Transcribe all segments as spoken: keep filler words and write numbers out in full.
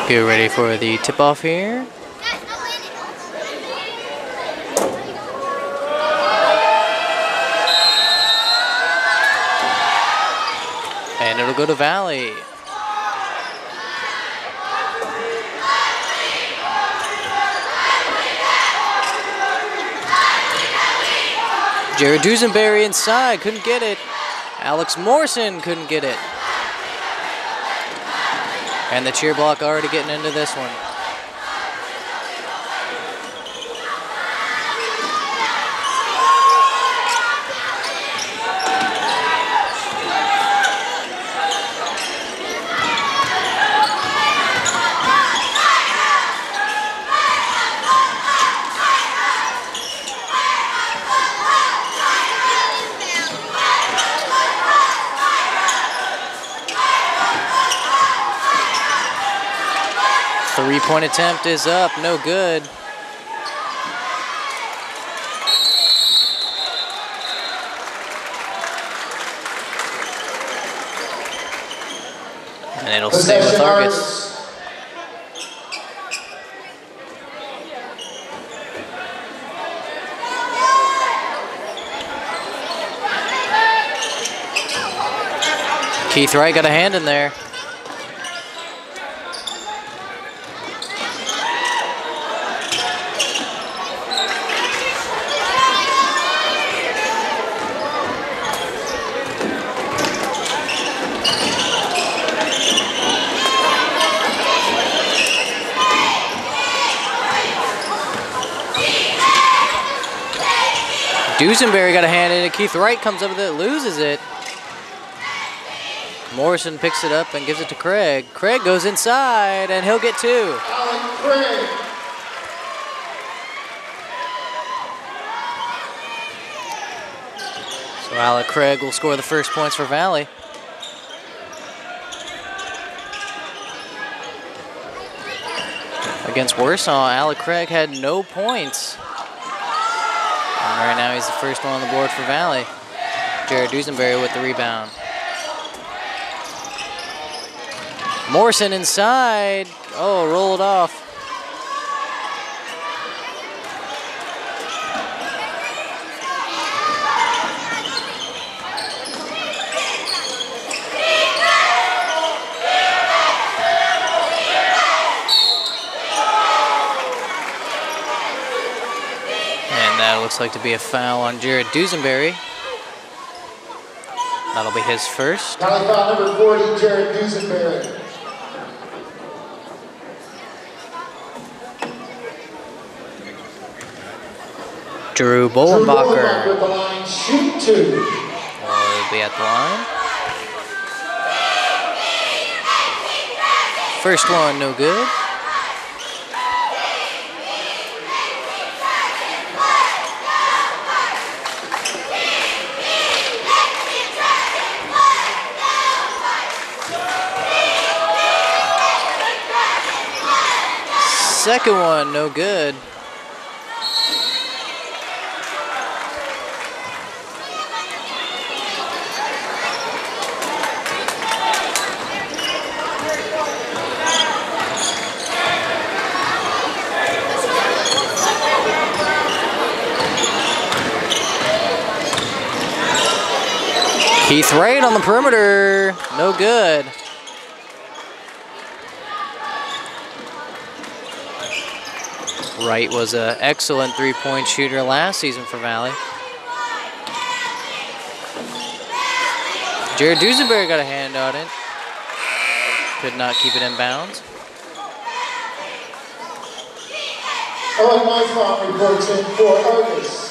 Get ready for the tip-off here. And it'll go to Valley. Jared Dusenberry inside, couldn't get it. Alex Morrison couldn't get it. And the cheer block already getting into this one. Three-point attempt is up, no good. And it'll stay with Argus. Keith Wright got a hand in there. Dusenberry got a hand in it. Keith Wright comes up with it, loses it. Morrison picks it up and gives it to Craig. Craig goes inside, and he'll get two. Alec Craig. So Alec Craig will score the first points for Valley. Against Warsaw, Alec Craig had no points. And right now he's the first one on the board for Valley. Jared Dusenberry with the rebound. Morrison inside. Oh, rolled off. Looks like to be a foul on Jared Dusenberry. That'll be his first. Foul number forty, Jared Dusenberry. Drew Bolenbacher. Drew Bolenbacher at the line, shoot two. Will be at the line. First one, no good. Second one, no good. Keith Wright on the perimeter, no good. Wright was an excellent three-point shooter last season for Valley. Jared Dusenberry got a hand on it. Could not keep it in bounds. Owen Weisbaum reports in for Argus.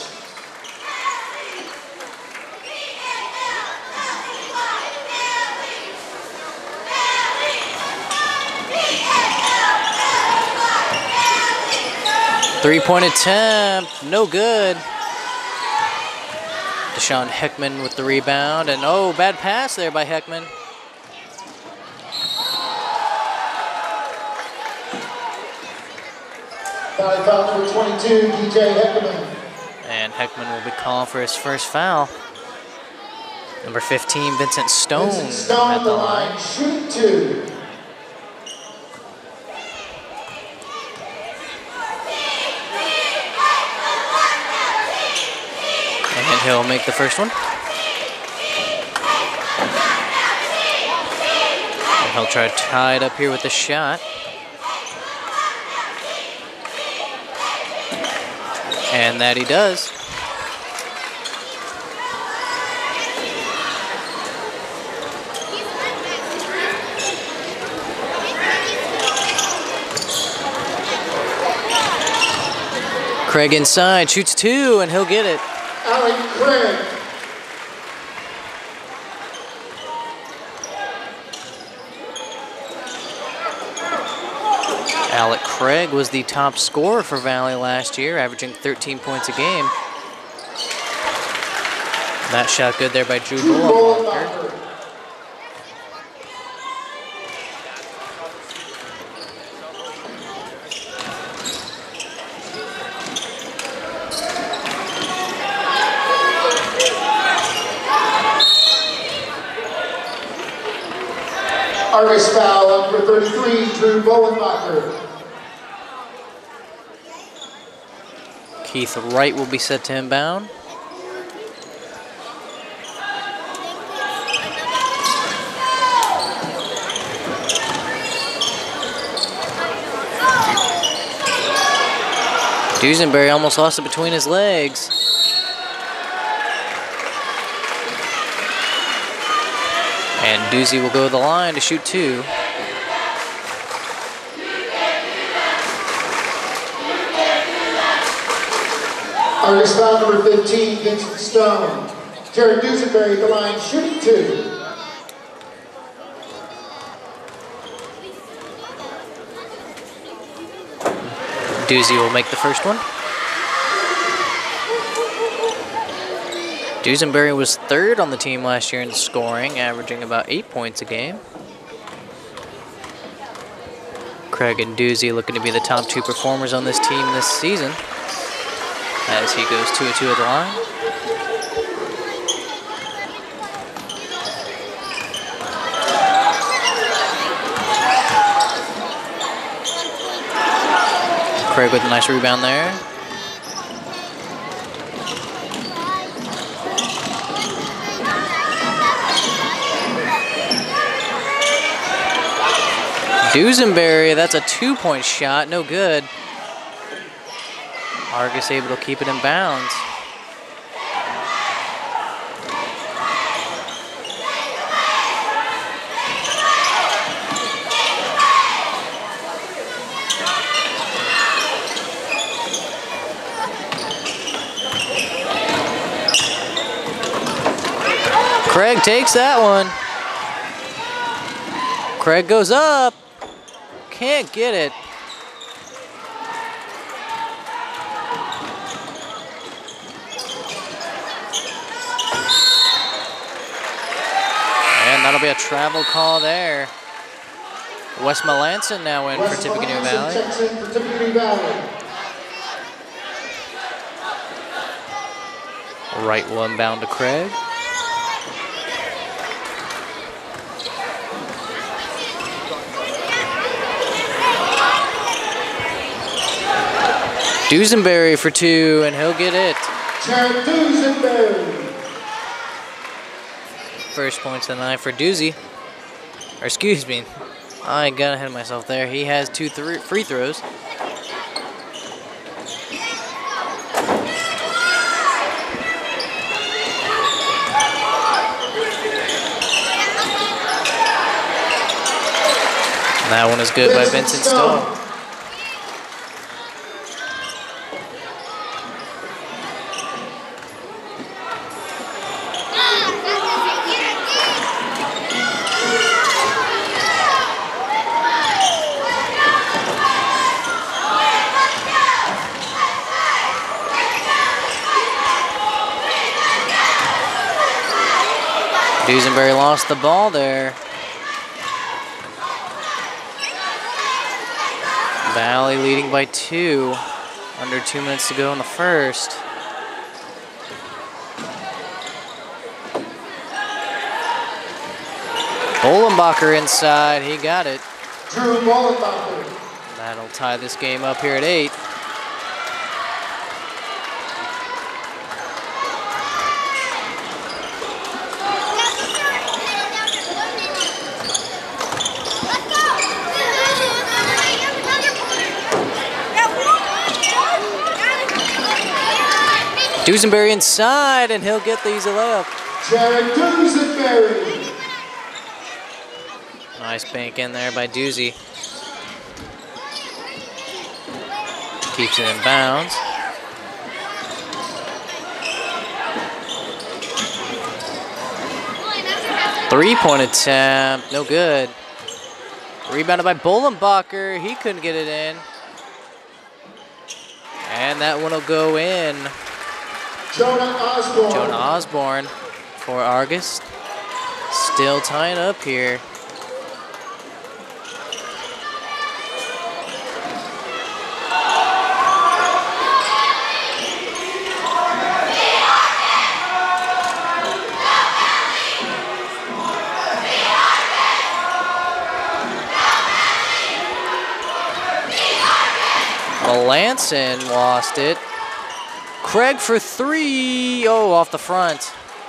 Three-point attempt, no good. Deshaun Heckman with the rebound, and oh, bad pass there by Heckman. Foul number twenty-two, D J Heckman. And Heckman will be calling for his first foul. Number fifteen, Vincent Stone, Vincent Stone at the line. Shoot two. He'll make the first one. And he'll try to tie it up here with the shot. And that he does. Craig inside, shoots two, and he'll get it. Alec Craig. Alec Craig was the top scorer for Valley last year, averaging thirteen points a game. That shot good there by Drew Bullenbacher. Argus foul, number thirty-three, Drew Bullenbacher. Keith Wright will be set to inbound. Dusenberry almost lost it between his legs. And Doozy will go to the line to shoot two. Argus foul number fifteen, Vincent Stone. Jared Dusenberry at the line, shooting two. Doozy will make the first one. Dusenberry was third on the team last year in scoring, averaging about eight points a game. Craig and Doozy looking to be the top two performers on this team this season as he goes two and two at the line. Craig with a nice rebound there. Dusenberry, that's a two-point shot, no good. Argus able to keep it in bounds. Craig takes that one. Craig goes up. Can't get it. And that'll be a travel call there. Wes Melanson now in for Tippecanoe Valley. Checks in for Tippecanoe Valley. Right will inbound to Craig. Dusenberry for two, and he'll get it. Jared Dusenberry. First points of the night for Doozy. Or excuse me, I got ahead of myself there. He has two th free throws. That one is good by Vincent Stone. Dusenberry lost the ball there. Valley leading by two. Under two minutes to go in the first. Bullenbacher inside, he got it. Drew Bullenbacher. That'll tie this game up here at eight. Dusenberry inside, and he'll get the easy layup. Jared Dusenberry. Nice bank in there by Doozy. Keeps it in bounds. Three-point attempt, no good. Rebounded by Bolenbacher, he couldn't get it in. And that one will go in. Jonah Osborne. Jonah Osborne for Argus. Still tying up here. Melanson lost it. Craig for three. Oh, off the front.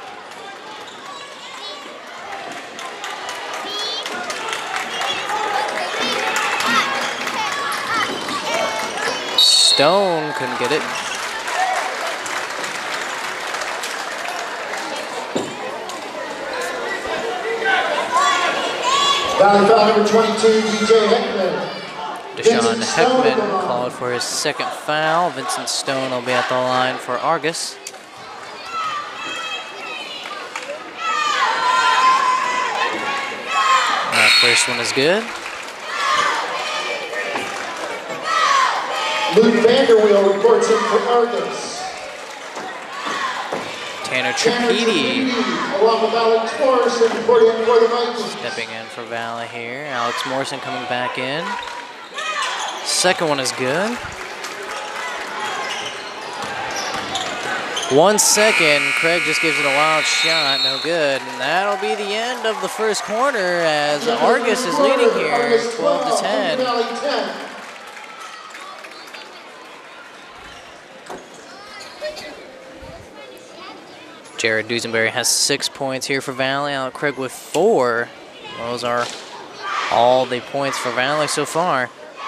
Stone couldn't get it. Valley foul number twenty-two, D J Heckman. Deshaun Heckman called for his second foul. Vincent Stone will be at the line for Argus. That first one is good. Luke Vanderweel reports in for Argus. Tanner Tripedi along with Alex Morrison reporting for the Vikings. stepping in for Valley here. Alex Morrison coming back in. Second one is good. One second, Craig just gives it a wild shot, no good. And that'll be the end of the first quarter as Argus is leading here, twelve to ten. Jared Dusenberry has six points here for Valley. Alec Craig with four. Those are all the points for Valley so far.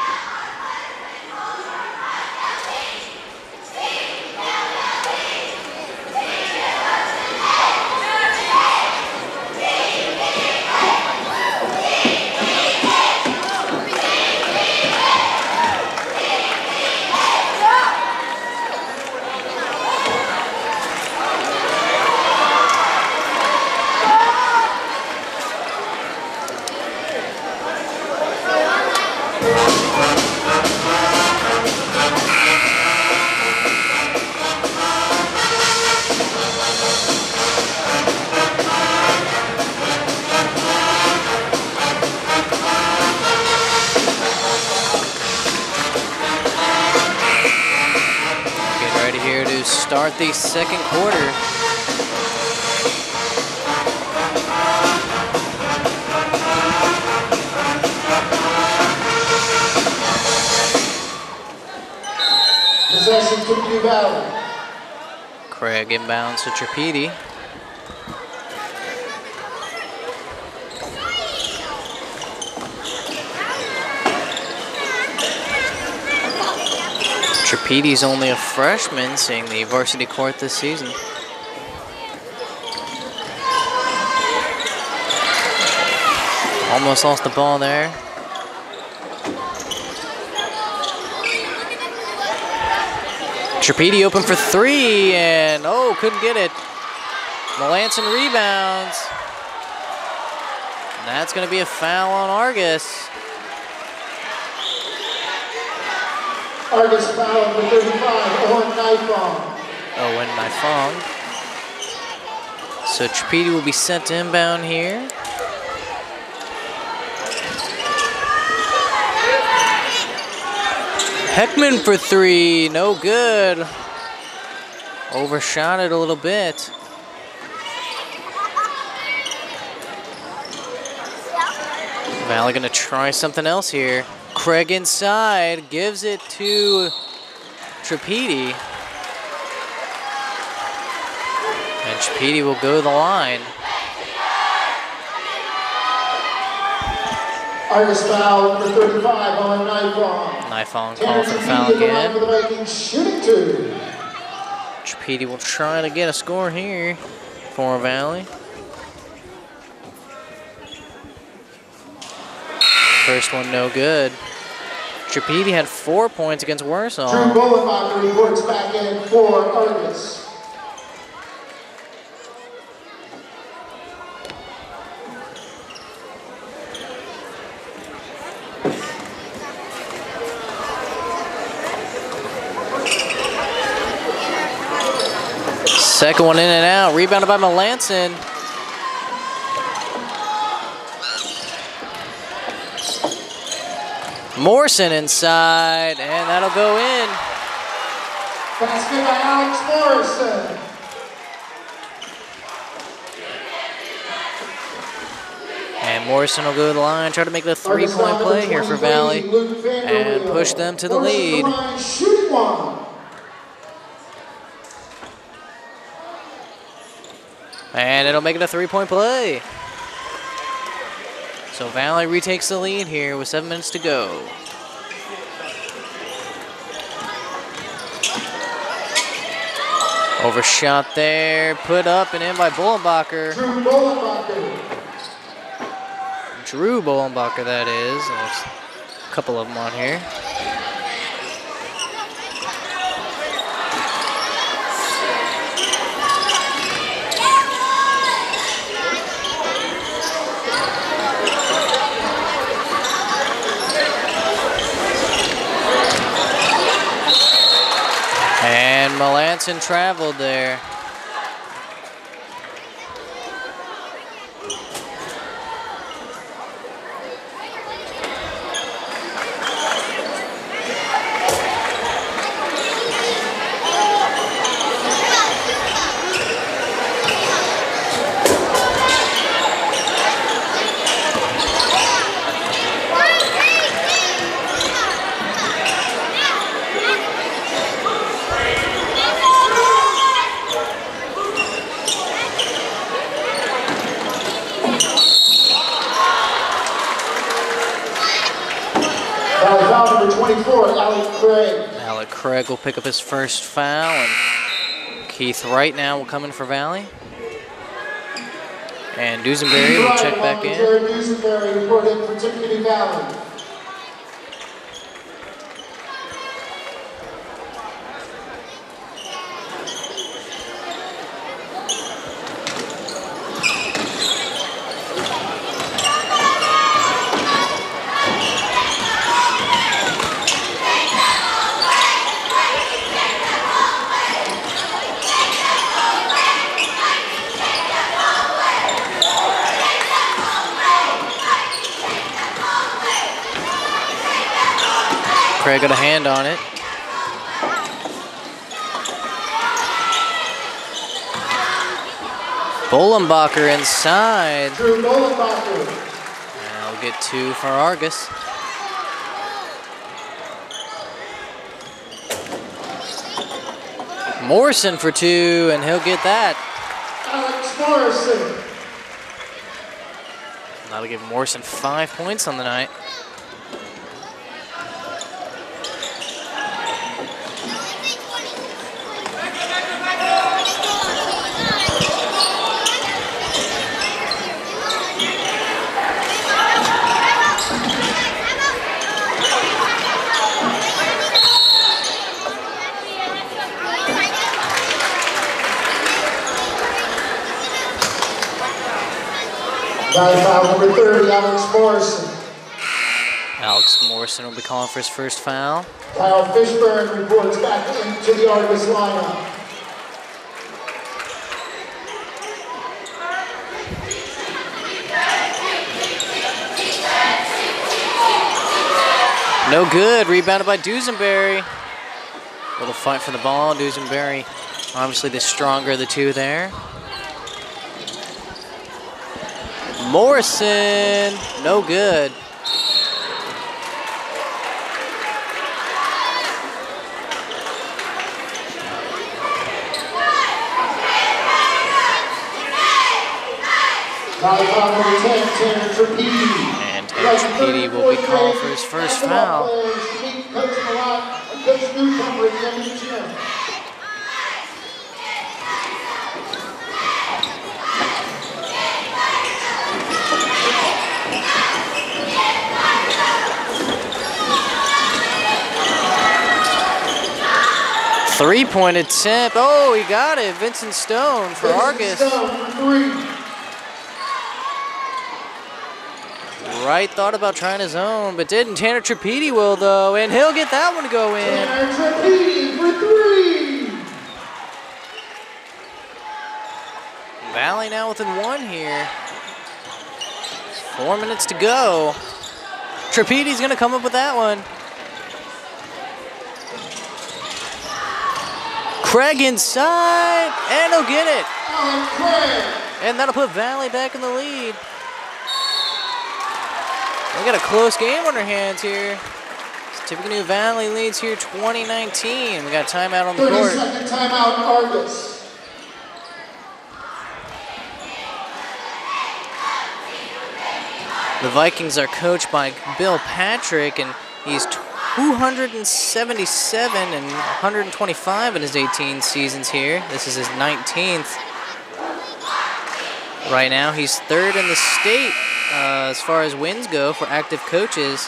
Start the second quarter. Possession to Blue Valley. Craig inbounds to Tripedi. Tripedi's only a freshman, seeing the varsity court this season. Almost lost the ball there. Tripedi open for three, and oh, couldn't get it. Melanson rebounds. And that's going to be a foul on Argus. Argus foul number thirty-five, Owen Nifong. Owen Nifong. So Tripedi will be sent to inbound here. Heckman for three, no good. Overshot it a little bit. Valley gonna try something else here. Craig inside, gives it to Tripedi. And Tripedi will go to the line. Argus foul number thirty-five, Owen Nifong. Nifong called for the foul again. For the Vikings, shooting two. Tripedi will try to get a score here for Valley. First one no good. Tripedi had four points against Warsaw. Drew Bullenbacher reports back in for Argus. Second one in and out, rebounded by Melanson. Morrison inside, and that'll go in. Basket by Alex Morrison. And Morrison will go to the line, try to make the three-point play here for Valley, and push them to the lead. And it'll make it a three-point play. So Valley retakes the lead here with seven minutes to go. Overshot there, put up and in by Bullenbacher. Drew Bullenbacher. Drew Bullenbacher, that is. There's a couple of them on here. And Melanson traveled there. twenty-four, Alec Craig. Alec Craig will pick up his first foul, and Keith Wright now will come in for Valley. And Dusenberry will check back in. Jared Dusenberry reporting for Tiffany Valley. Craig got a hand on it. Bullenbacher inside. Drew Bullenbacher. And we'll get two for Argus. Morrison for two, and he'll get that. Alex Morrison. That'll give Morrison five points on the night. Foul number thirty, Alex Morrison. Alex Morrison will be calling for his first foul. Kyle Fishburne reports back into the Argus lineup. No good, rebounded by Dusenberry. Little fight for the ball, Dusenberry. Obviously the stronger of the two there. Morrison, no good. And And Tanner Tripedi will be called for his first foul. Three-point attempt. Oh, he got it. Vincent Stone for Vincent Argus. Stone, three. Wright thought about trying his own, but didn't. Tanner Trapedi will, though, and he'll get that one to go in. Tanner Trapedi for three. Valley now within one here. Four minutes to go. Trapedi's gonna come up with that one. Craig inside, and he'll get it. Alan Craig. And that'll put Valley back in the lead. We got a close game on our hands here. Tippecanoe Valley leads here twenty nineteen. We got timeout on the court. thirty second timeout, Argus. The Vikings are coached by Bill Patrick, and he's two hundred seventy-seven and one hundred twenty-five in his eighteen seasons here. This is his nineteenth. Right now, he's third in the state uh, as far as wins go for active coaches.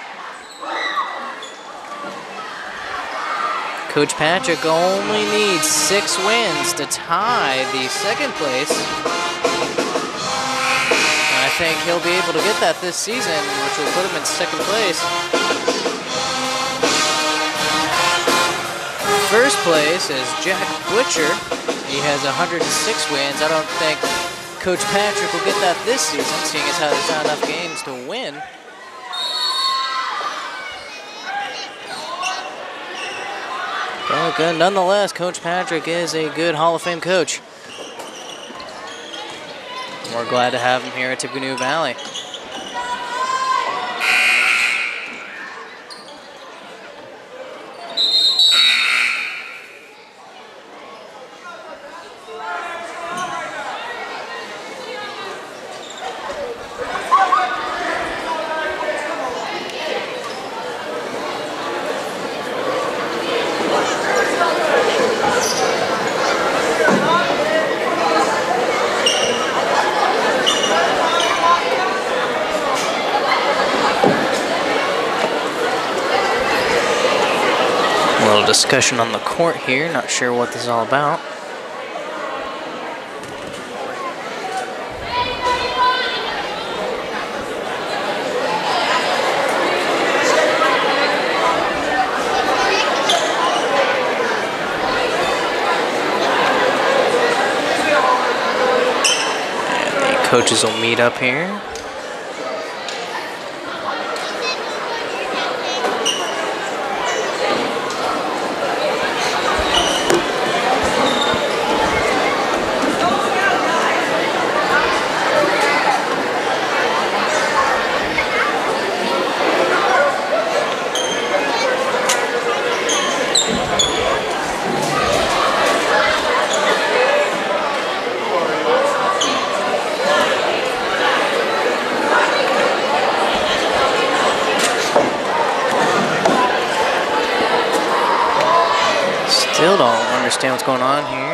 Coach Patrick only needs six wins to tie the second place. And I think he'll be able to get that this season, which will put him in second place. First place is Jack Butcher. He has one hundred six wins. I don't think Coach Patrick will get that this season, seeing as how there's not enough games to win. But good. Nonetheless, Coach Patrick is a good Hall of Fame coach. We're glad to have him here at Tippecanoe Valley. Discussion on the court here, not sure what this is all about. And the coaches will meet up here. Still don't understand what's going on here.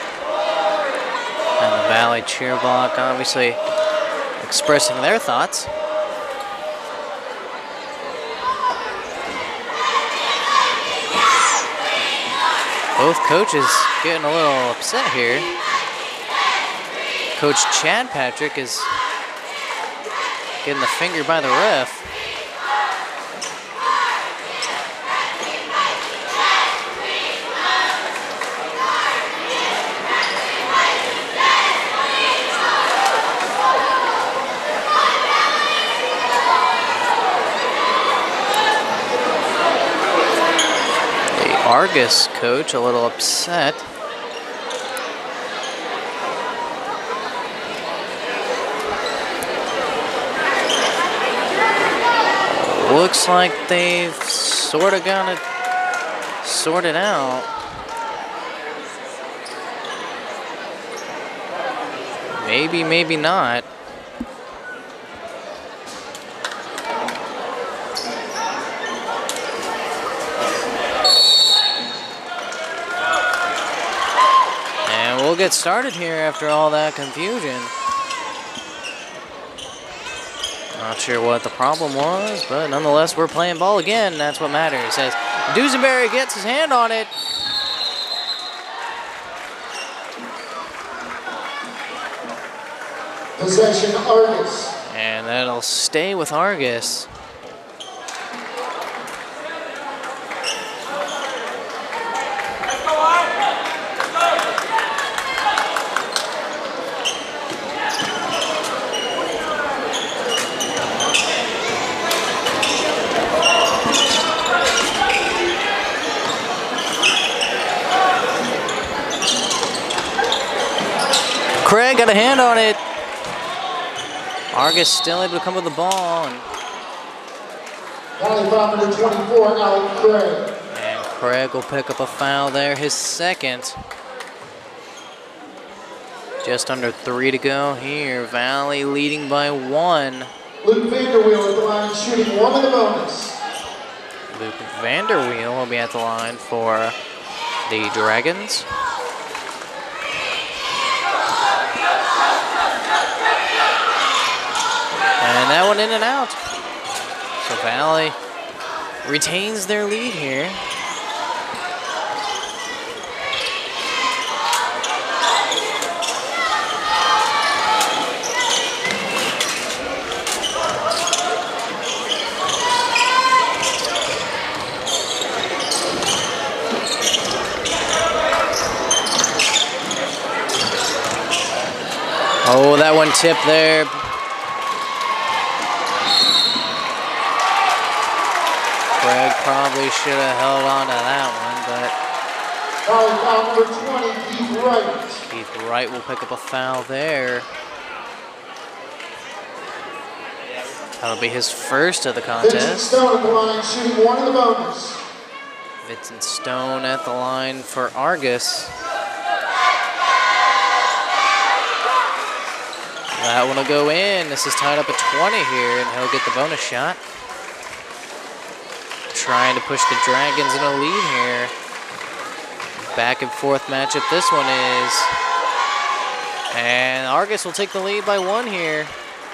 And the Valley cheer block obviously expressing their thoughts. Both coaches getting a little upset here. Coach Chad Patrick is getting the finger by the ref. Argus coach a little upset. Looks like they've sort of got it sorted out. Maybe, maybe not. We'll get started here after all that confusion. Not sure what the problem was, but nonetheless, we're playing ball again. That's what matters. As Dusenberry gets his hand on it, Possession Argus. And that'll stay with Argus. Craig got a hand on it. Argus still able to come with the ball. And, Foul number twenty-four, Alec Craig. and Craig will pick up a foul there, his second. Just under three to go here. Valley leading by one. Luke Vanderweel at the line, shooting one of the bonus. Luke Vanderweel will be at the line for the Dragons. And that one in and out. So Valley retains their lead here. Oh, that one tipped there. Craig probably should have held on to that one, but Foul number twenty, Keith Wright. Keith Wright will pick up a foul there. That'll be his first of the Vincent contest. Stone at the line, shooting one of the bonus. Vincent Stone at the line for Argus. That one will go in. This is tied up at twenty here, and he'll get the bonus shot. Trying to push the Dragons in a lead here. Back and forth matchup this one is. And Argus will take the lead by one here.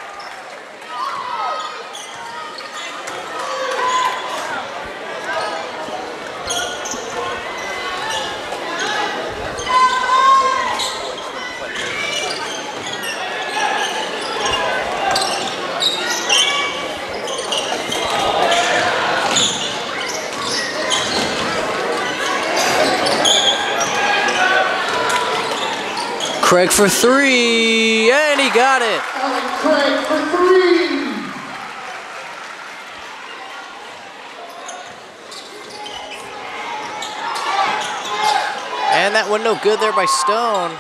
Craig for three, and he got it. Alec Craig for three. And that one no good there by Stone.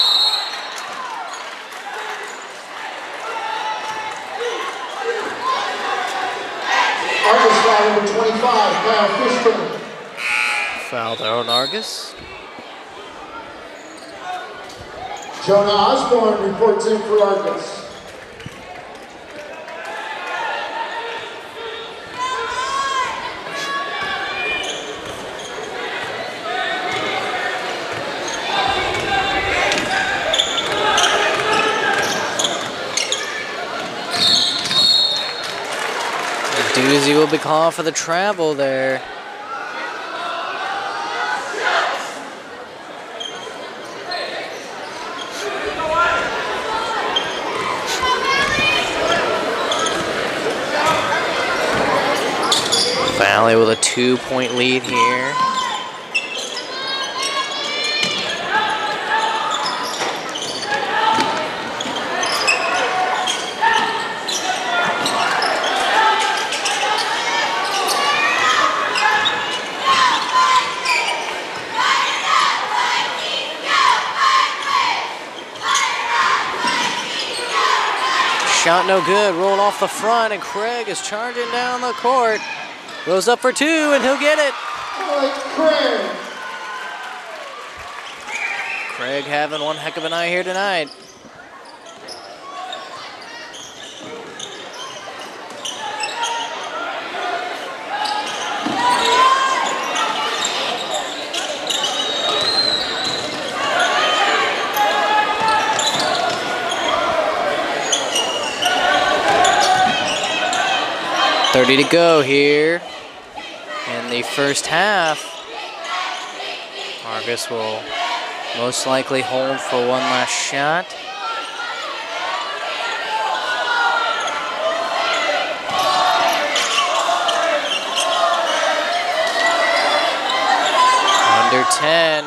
Argus foul number twenty-five, Kyle Fishburne. Foul there on Argus. Jonah Osborne reports in for Argus. Doozy will be called for the travel there. Valley with a two-point lead here. Shot no good, rolled off the front, and Craig is charging down the court. Goes up for two, and he'll get it. Alec Craig. Craig having one heck of a night here tonight. thirty to go here in the first half. Argus will most likely hold for one last shot. ten.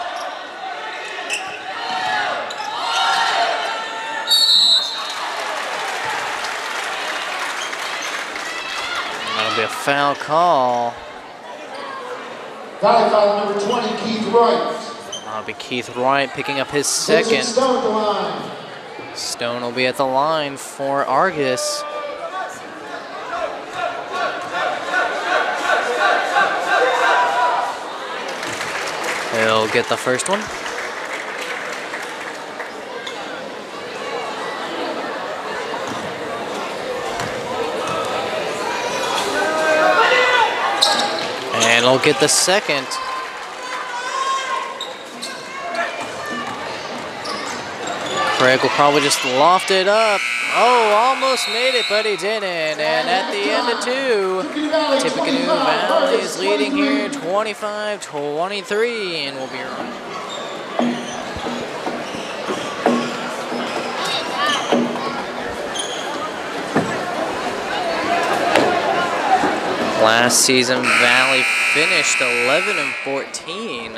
That'll be a foul call. Valley foul number twenty, Keith Wright. That'll be Keith Wright picking up his second. Stone at the line. Stone will be at the line for Argus. He'll get the first one. And he'll get the second. Craig will probably just loft it up. Oh, almost made it, but he didn't. And at the end of two, Tippecanoe Valley is leading here twenty-five twenty-three, and we'll be right. Last season, Valley finished eleven and fourteen.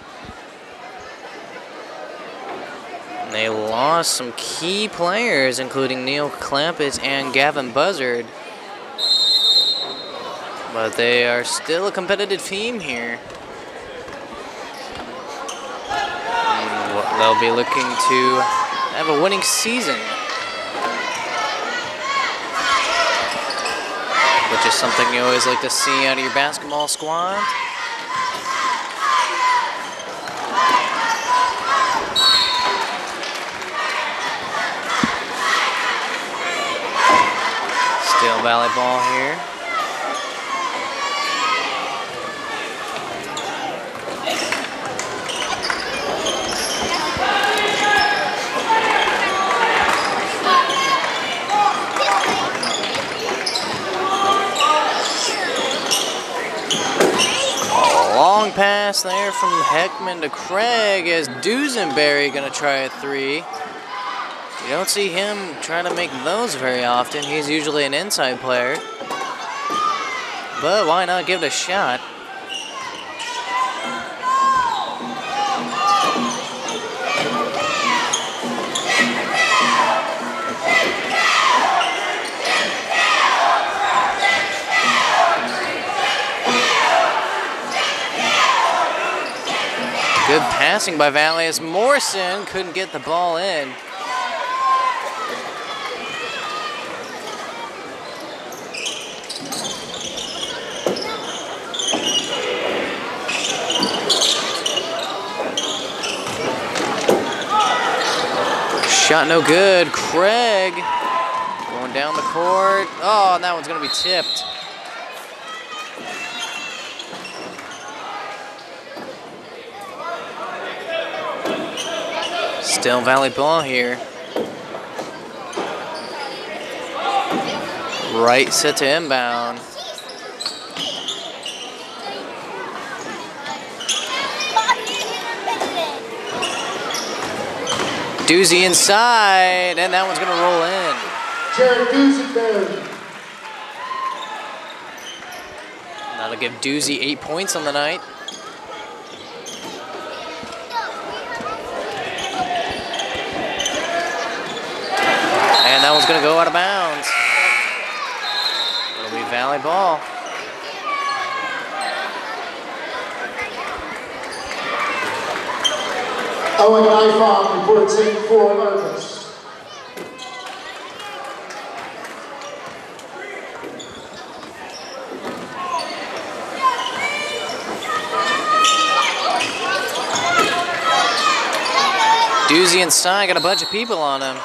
They lost some key players, including Neil Clampett and Gavin Buzzard. But they are still a competitive team here. And they'll be looking to have a winning season, which is something you always like to see out of your basketball squad. Still Valley ball here. Long pass there from Heckman to Craig as Dusenberry gonna try a three. You don't see him try to make those very often. He's usually an inside player. But why not give it a shot? Good passing by Valley as Morrison couldn't get the ball in. Shot no good. Craig going down the court. Oh, and that one's going to be tipped. Still Valley ball here. Right set to inbound. Doozy inside, and that one's going to roll in. Jared Dusenberry. That'll give Doozy eight points on the night. And that one's going to go out of bounds. It'll be Valley ball. Owen Ifong reports in for Argus. Doozy inside, got a bunch of people on him.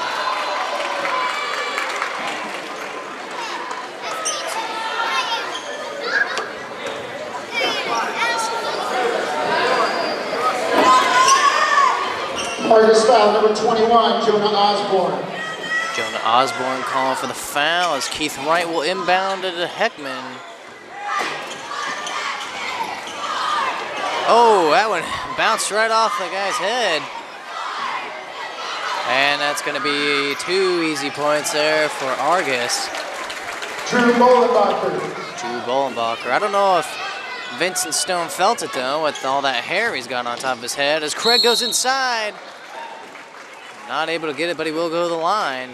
Argus foul number twenty-one, Jonah Osborne. Jonah Osborne calling for the foul as Keith Wright will inbound it to Heckman. Oh, that one bounced right off the guy's head. And that's going to be two easy points there for Argus. Drew Bolenbacher. Drew Bolenbacher. I don't know if Vincent Stone felt it though, with all that hair he's got on top of his head as Craig goes inside. Not able to get it, but he will go to the line.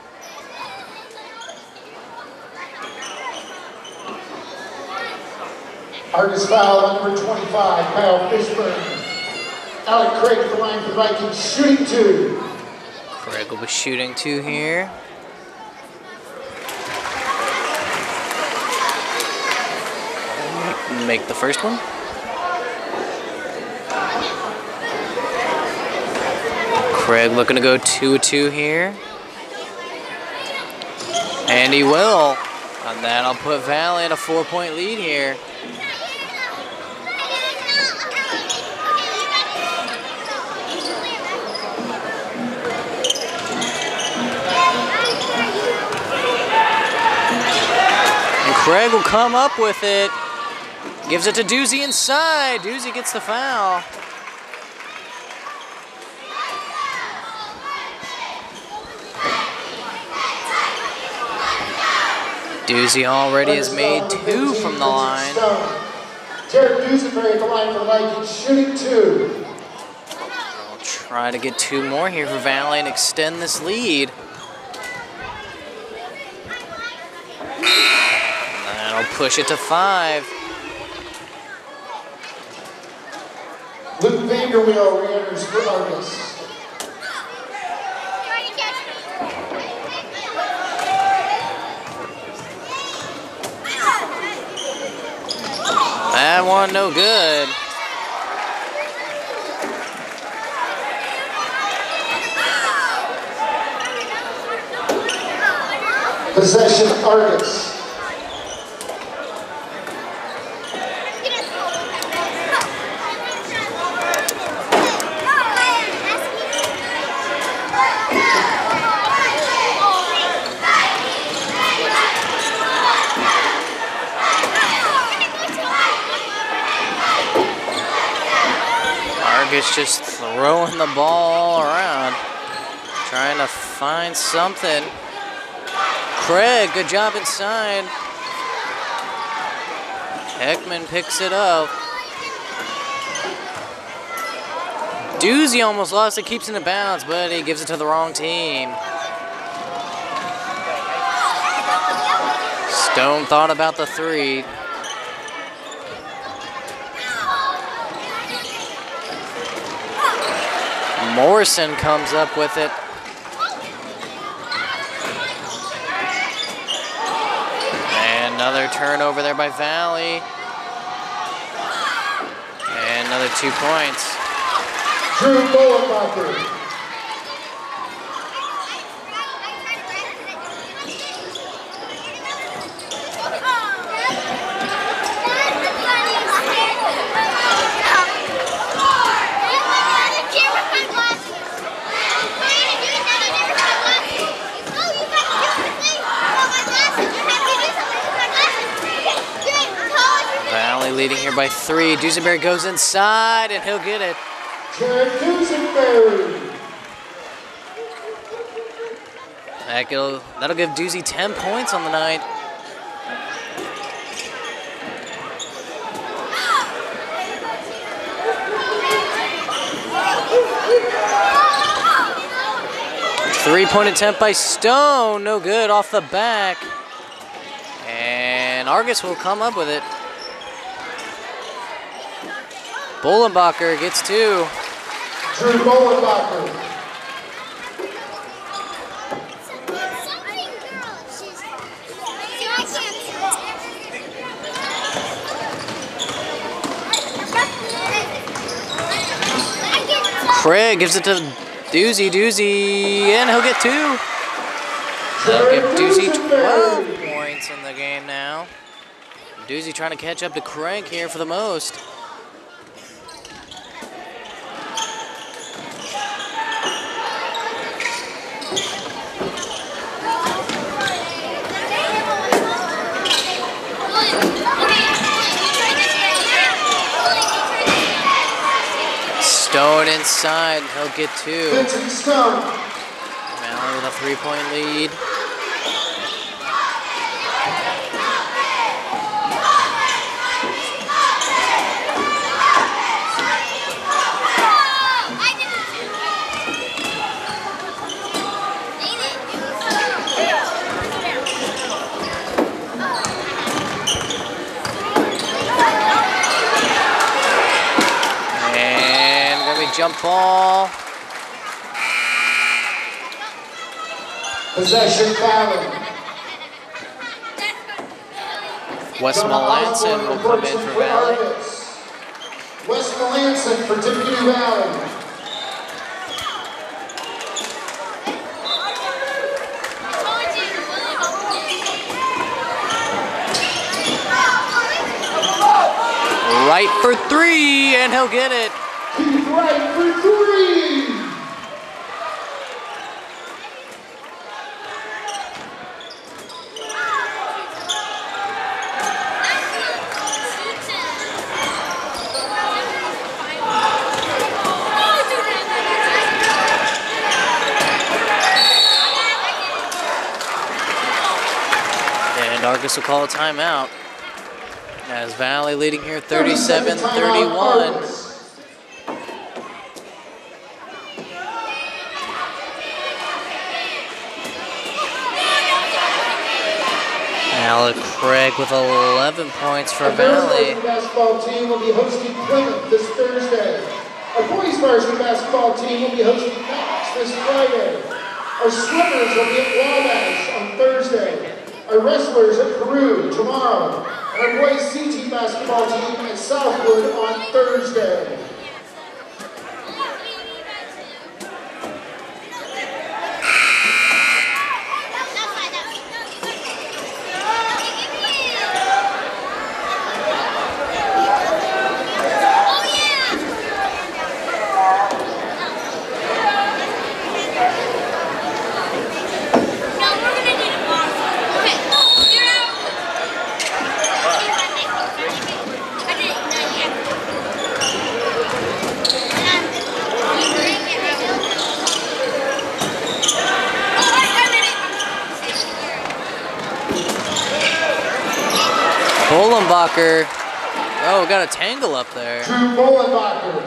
Argus foul on number twenty-five, Kyle Fishburne. Alec Craig to the line for the Vikings, shooting two. Craig will be shooting two here. Make the first one. Craig looking to go two a two here. And he will. And that'll put Valley in a four-point lead here. And Craig will come up with it. Gives it to Doozy inside. Doozy gets the foul. Doozy already has made two from the line. Jared Dusenberry at the line for the Vikings, shooting two. We'll try to get two more here for Valley and extend this lead. And that'll push it to five. Luke Vanderweel re-enters for Argus. That one no good. Possession Argus. Argus just throwing the ball around, trying to find something. Craig, good job inside. Heckman picks it up. Doozy almost lost it, keeps it in bounds, but he gives it to the wrong team. Stone thought about the three. Morrison comes up with it. And another turnover there by Valley. And another two points. Drew Bolenbacher. Leading here by three. Dusenberry goes inside and he'll get it. Jared Dusenberry. That'll, that'll give Doozy ten points on the night. Three-point attempt by Stone. No good off the back. And Argus will come up with it. Bolenbacher gets two. Drew Bolenbacher. Craig gives it to Doozy, Doozy, and he'll get two. That'll give Doozy twelve points in the game now. Doozy trying to catch up to Craig here for the most. Stone inside, he'll get two. Vincent Stone. Valley with a three-point lead. jump ball. Possession Valley. Wes Melanson will come in for Valley. Wes Melanson for Tippecanoe Valley. Right for three, and he'll get it. He's right for three. And Argus will call a timeout. As Valley leading here thirty-seven thirty-one. Alec Craig with eleven points for Valley. Our basketball team will be hosting Plymouth this Thursday. Our boys varsity basketball team will be hosting Knox this Friday. Our swimmers will be at Wabash on Thursday. Our wrestlers at Peru tomorrow. And our boys C T basketball team at Southwood on Thursday. Bullenbacher. Oh, got a tangle up there. Drew Bullenbacher.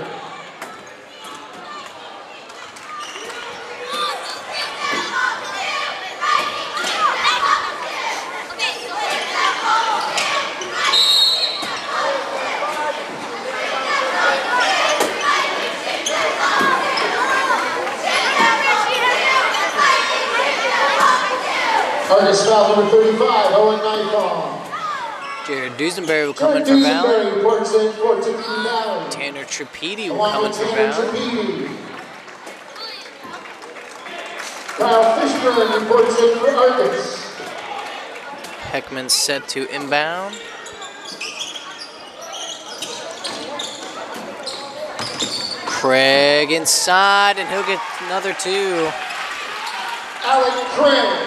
Argus foul number thirty-five, Owen Nightfall. Jared Duesenberry will come in for Valley. Tanner Tripedi will come in for Valley. Kyle Fishburne reports in for Argus. Heckman set to inbound. Craig inside, and he'll get another two. Alec Craig.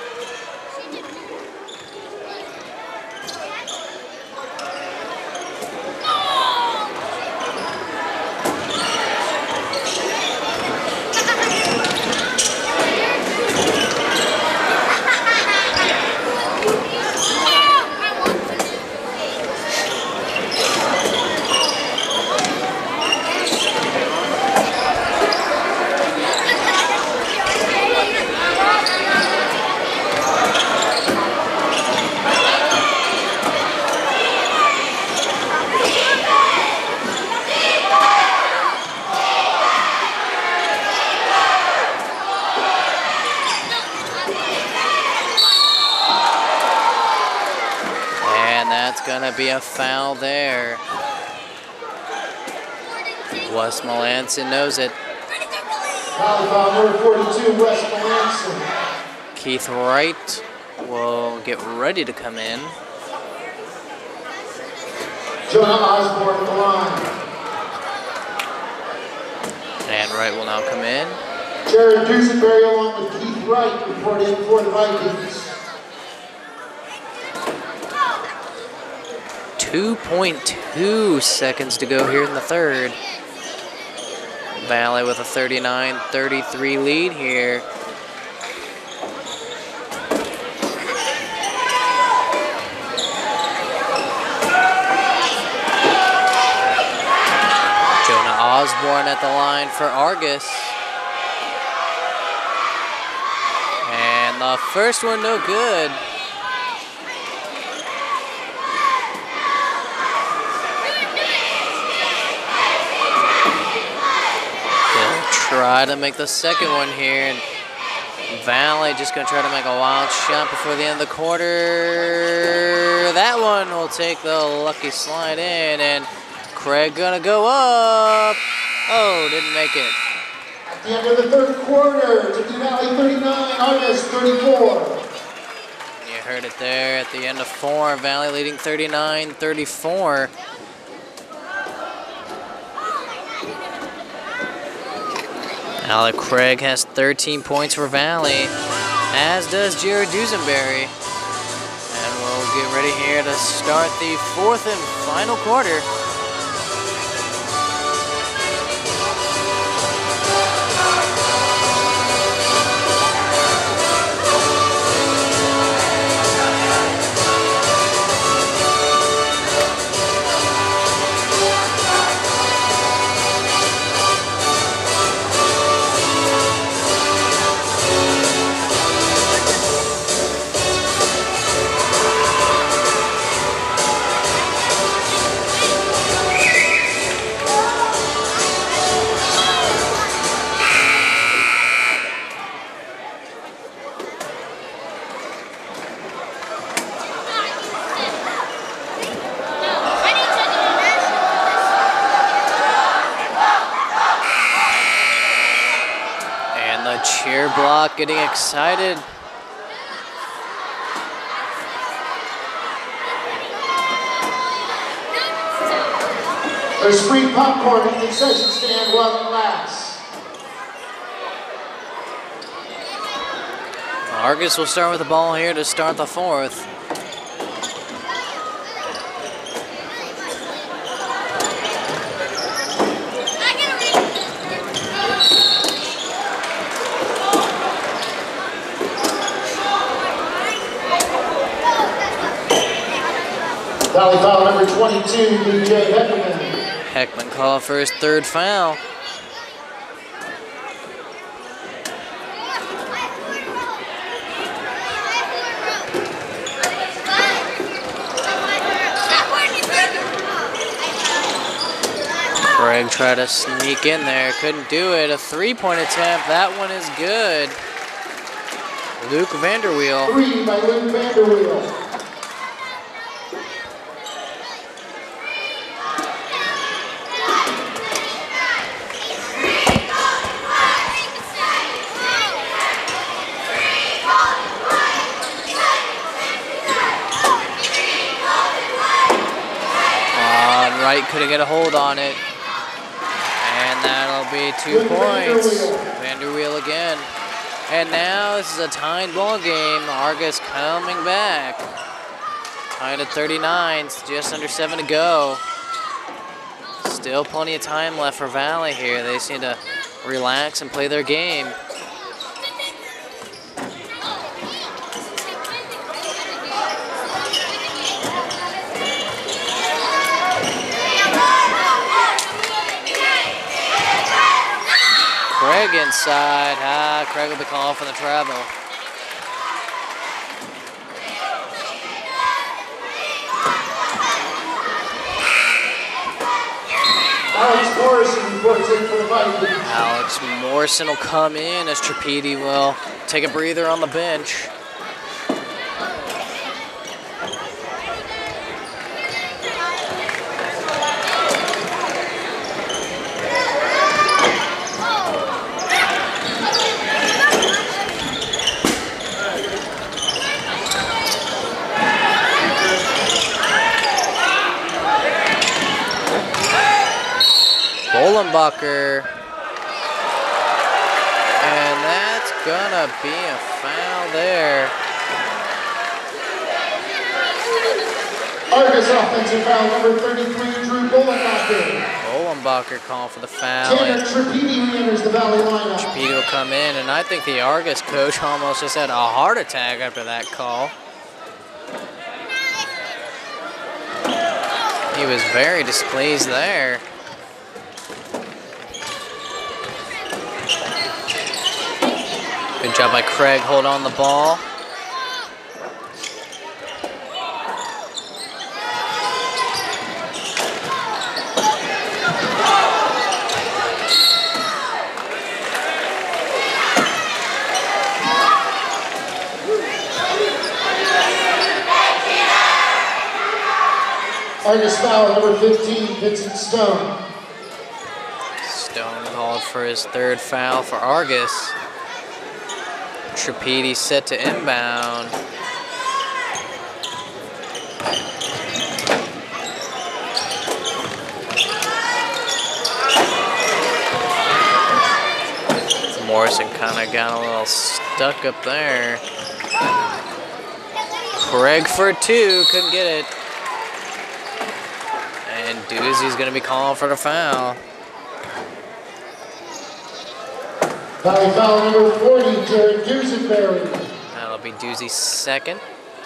Gonna be a foul there. Wes Melanson knows it. Foul number forty-two, Wes Melanson. Keith Wright will get ready to come in. Jonah Osborne the line. And Wright will now come in. Jared Duesenberry along with Keith Wright reporting for the Vikings. two point two seconds to go here in the third. Valley with a thirty-nine thirty-three lead here. Jonah Osborne at the line for Argus. And the first one no good. try to make the second one here. And Valley just going to try to make a wild shot before the end of the quarter. That one will take the lucky slide in, and Craig going to go up. Oh, didn't make it. At the end of the third quarter, Tippecanoe Valley thirty-nine, Argus thirty-four. You heard it there at the end of four. Valley leading thirty-nine thirty-four. Alec Craig has thirteen points for Valley, as does Jared Dusenberry. And we'll get ready here to start the fourth and final quarter. Cheer block getting excited. There's free popcorn at the concession stand while it lasts. Argus will start with the ball here to start the fourth. Valley foul number twenty-two, D J Heckman. Heckman called for his third foul. Craig tried to sneak in there, couldn't do it. A three-point attempt, that one is good. Luke Vanderweel. Three by Luke Vanderweel. Wright couldn't get a hold on it. And that'll be two points. Vanderweel again. And now this is a tied ball game. Argus coming back. Tied at thirty-nine, just under seven to go. Still plenty of time left for Valley here. They just need to relax and play their game. Craig inside. Ah, Craig will be called for the travel. Alex Morrison reports in for the Vikings. Alex Morrison will come in as Tripedi will take a breather on the bench. Bolenbacher, and that's gonna be a foul there. Argus offensive foul number thirty-three, Drew Bolenbacher. Bolenbacher calling for the foul. Tanner Tripedi re-enters the Valley lineup. Tripedi will come in, and I think the Argus coach almost just had a heart attack after that call. He was very displeased there. Good job by Craig, hold on the ball. Argus foul number fifteen, Vincent Stone. Stone called for his third foul for Argus. Trapedi set to inbound. Morrison kind of got a little stuck up there. Craig for two, couldn't get it. And Doozy's gonna be calling for the foul. Foul foul number forty, Jared Dusenberry. That'll be Doozy's second.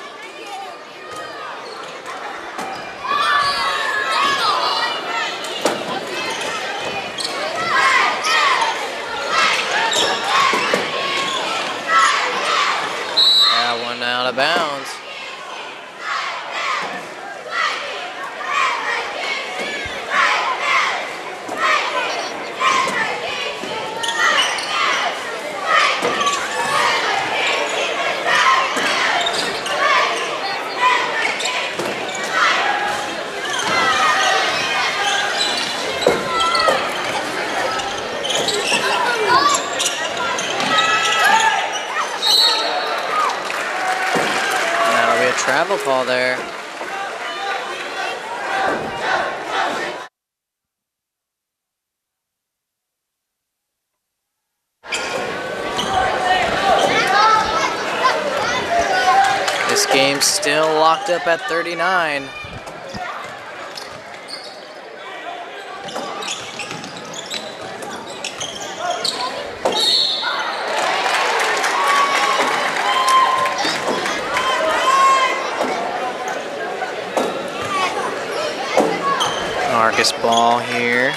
That one out of bounds. Travel call there. This game's still locked up at thirty-nine. Argus ball here.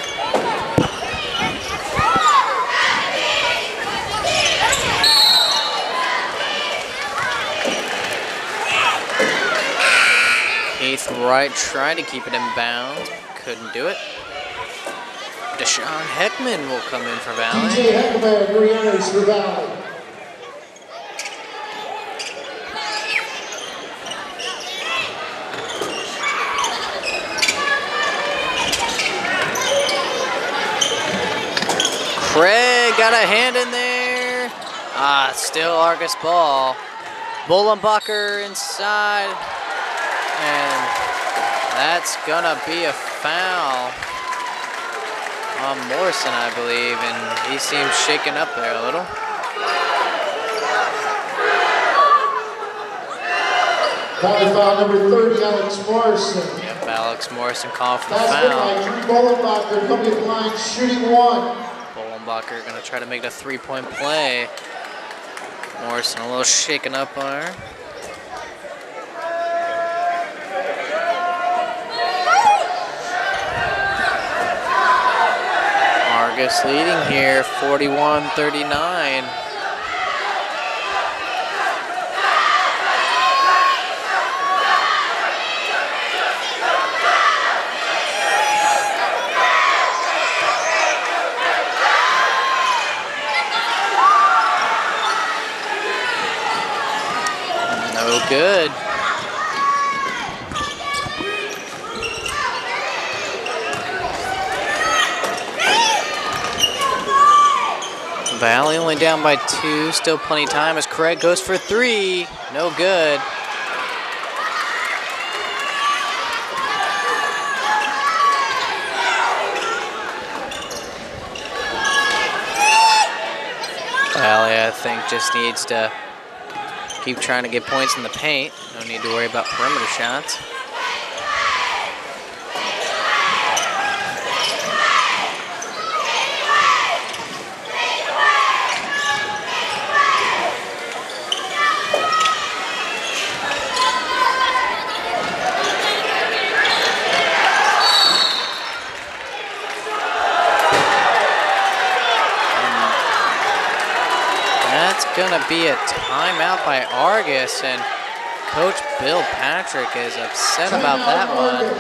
Keith Wright tried to keep it in bounds, couldn't do it. Deshaun Heckman will come in for Valley. D J Heckman re-enters for Valley. Craig got a hand in there. Ah, still Argus ball. Bullenbacher inside. And that's gonna be a foul on Morrison, I believe. And he seems shaken up there a little. Foul number thirty, Alex Morrison. Yep, Alex Morrison called for the Last foul. one by Drew Bullenbacher, coming to the line, shooting one. Bullenbacher gonna try to make the three-point play. Morrison a little shaken up there. Argus leading here, forty-one thirty-nine. No good. Valley only down by two, still plenty of time as Craig goes for three. No good. Valley, I think, just needs to keep trying to get points in the paint. No need to worry about perimeter shots. Gonna be a timeout by Argus, and Coach Bill Patrick is upset about that one.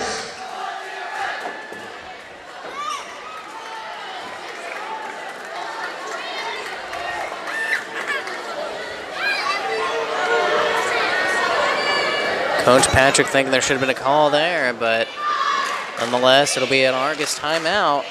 Coach Patrick thinking there should have been a call there, but nonetheless, it'll be an Argus timeout.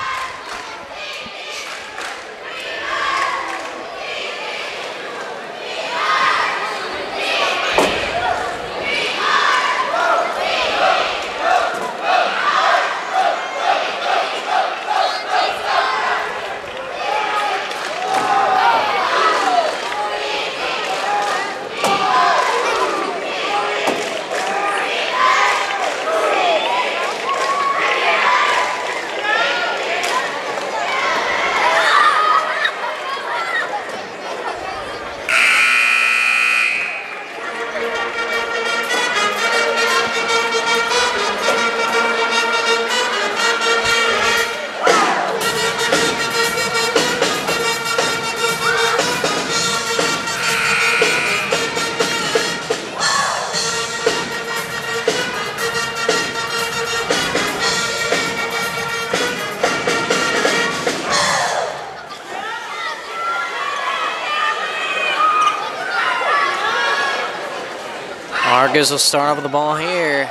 Argus will start off with the ball here.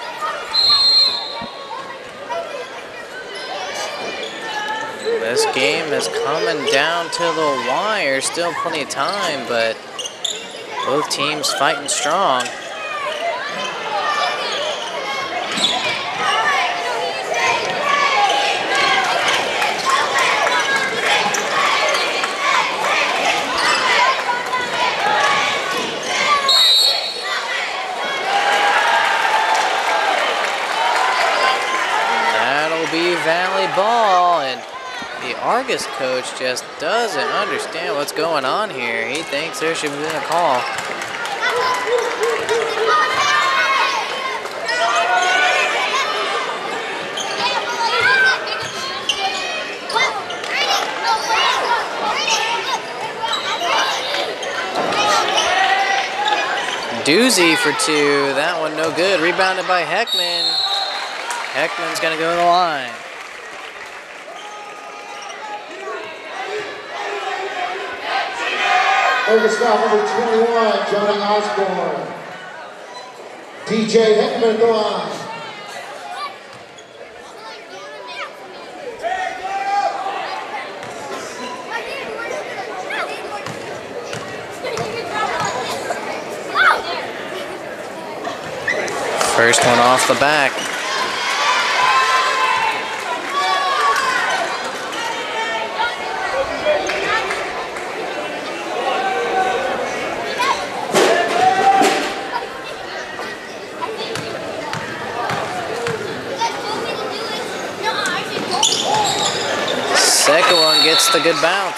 This game is coming down to the wire. Still plenty of time, but both teams fighting strong. Valley ball, and the Argus coach just doesn't understand what's going on here. He thinks there should have been a call. Doozy for two. That one no good. Rebounded by Heckman. Heckman's gonna go to the line. Argus foul number twenty-one, Johnny Osborne. D J Heckman at the line. First one off the back. Second one gets the good bounce.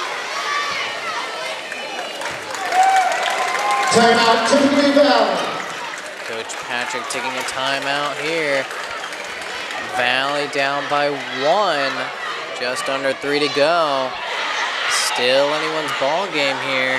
Timeout, Tiffany Valley. Coach Patrick taking a timeout here. Valley down by one. Just under three to go. Still anyone's ball game here.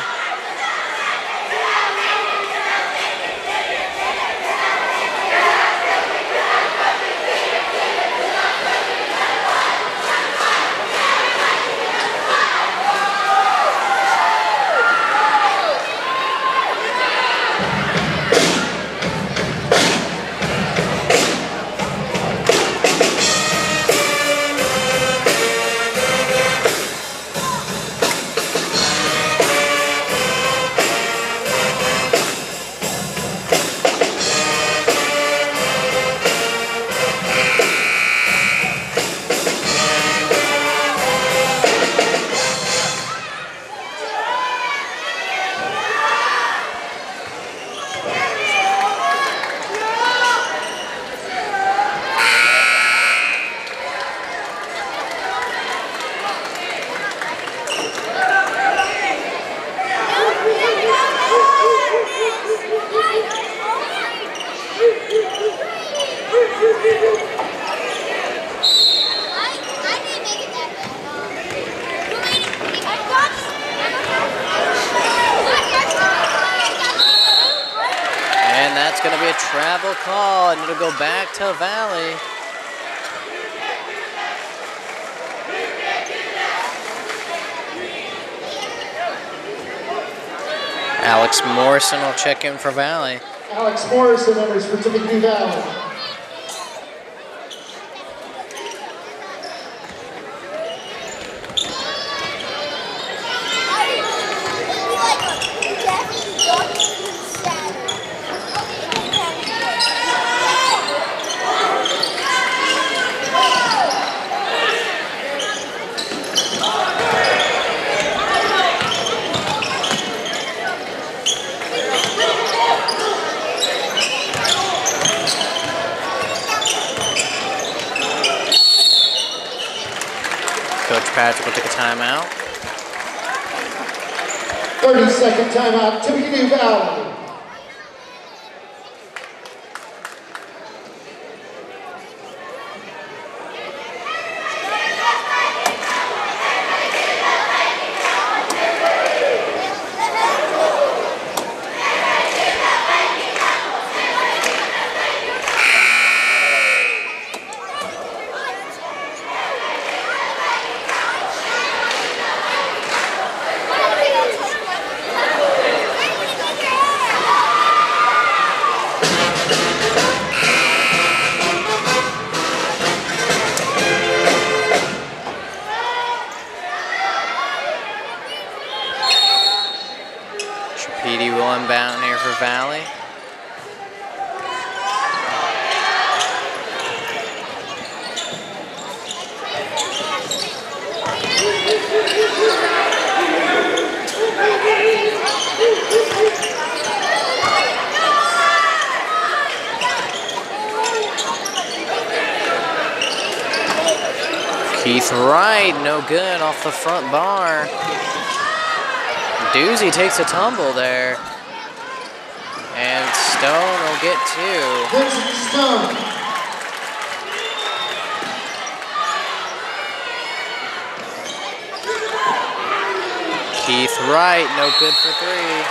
Going to be a travel call, and it'll go back to Valley. Alex Morrison will check in for Valley. Alex Morrison enters for Tippecanoe Valley. Coach Patrick will take a timeout. thirty second timeout, Tippecanoe Valley. Trapedi will inbound here for Valley. Keith Wright, no good off the front bar. Doozy takes a tumble there. And Stone will get two. Vincent Stone. Keith Wright, no good for three.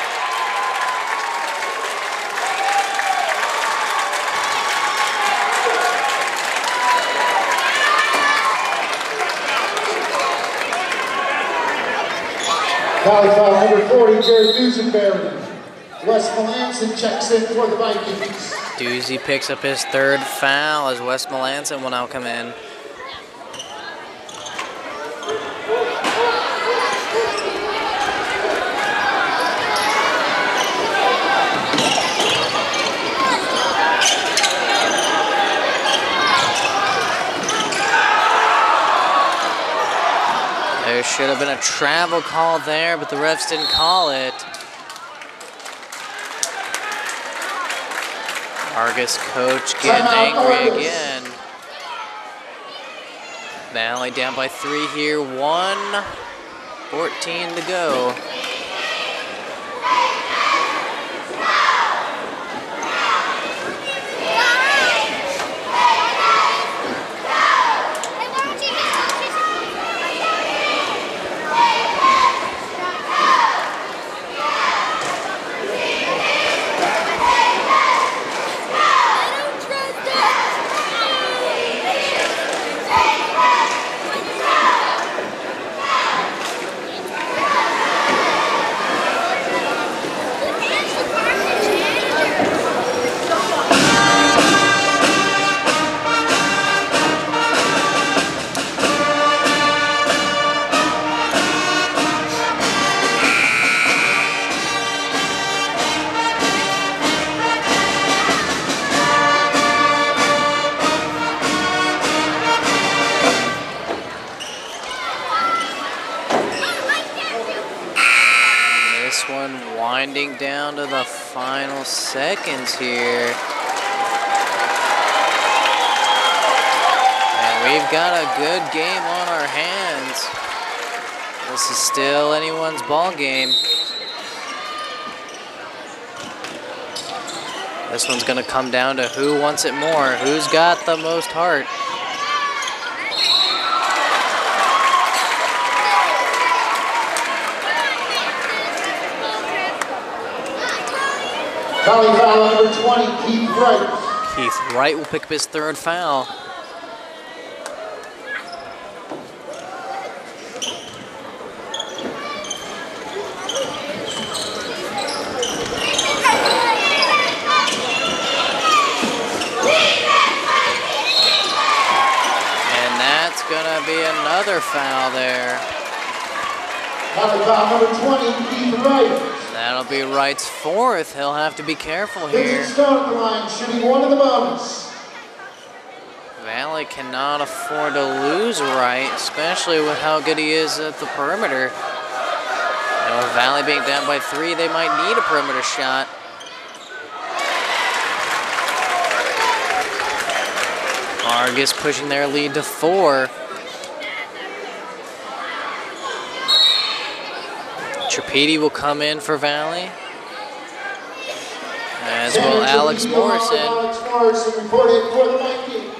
Valley foul number forty, Jared Dusenberry. Wes Melanson checks in for the Vikings. Doozy picks up his third foul as Wes Melanson will now come in. There should have been a travel call there, but the refs didn't call it. Argus coach getting angry again. Valley down by three here, one fourteen to go. Winding down to the final seconds here. And we've got a good game on our hands. This is still anyone's ball game. This one's gonna come down to who wants it more, who's got the most heart. Valley foul number twenty, Keith Wright. Keith Wright will pick up his third foul. gonna be another foul there. Foul number twenty, Keith Wright. That'll be Wright's fourth. He'll have to be careful here. Vincent Stone at the line, shooting one in the bonus. Valley cannot afford to lose Wright, especially with how good he is at the perimeter. You know, Valley being down by three, they might need a perimeter shot. Argus pushing their lead to four. Tripedi will come in for Valley, as will Alex Morrison. Alex Morrison reporting for the Vikings.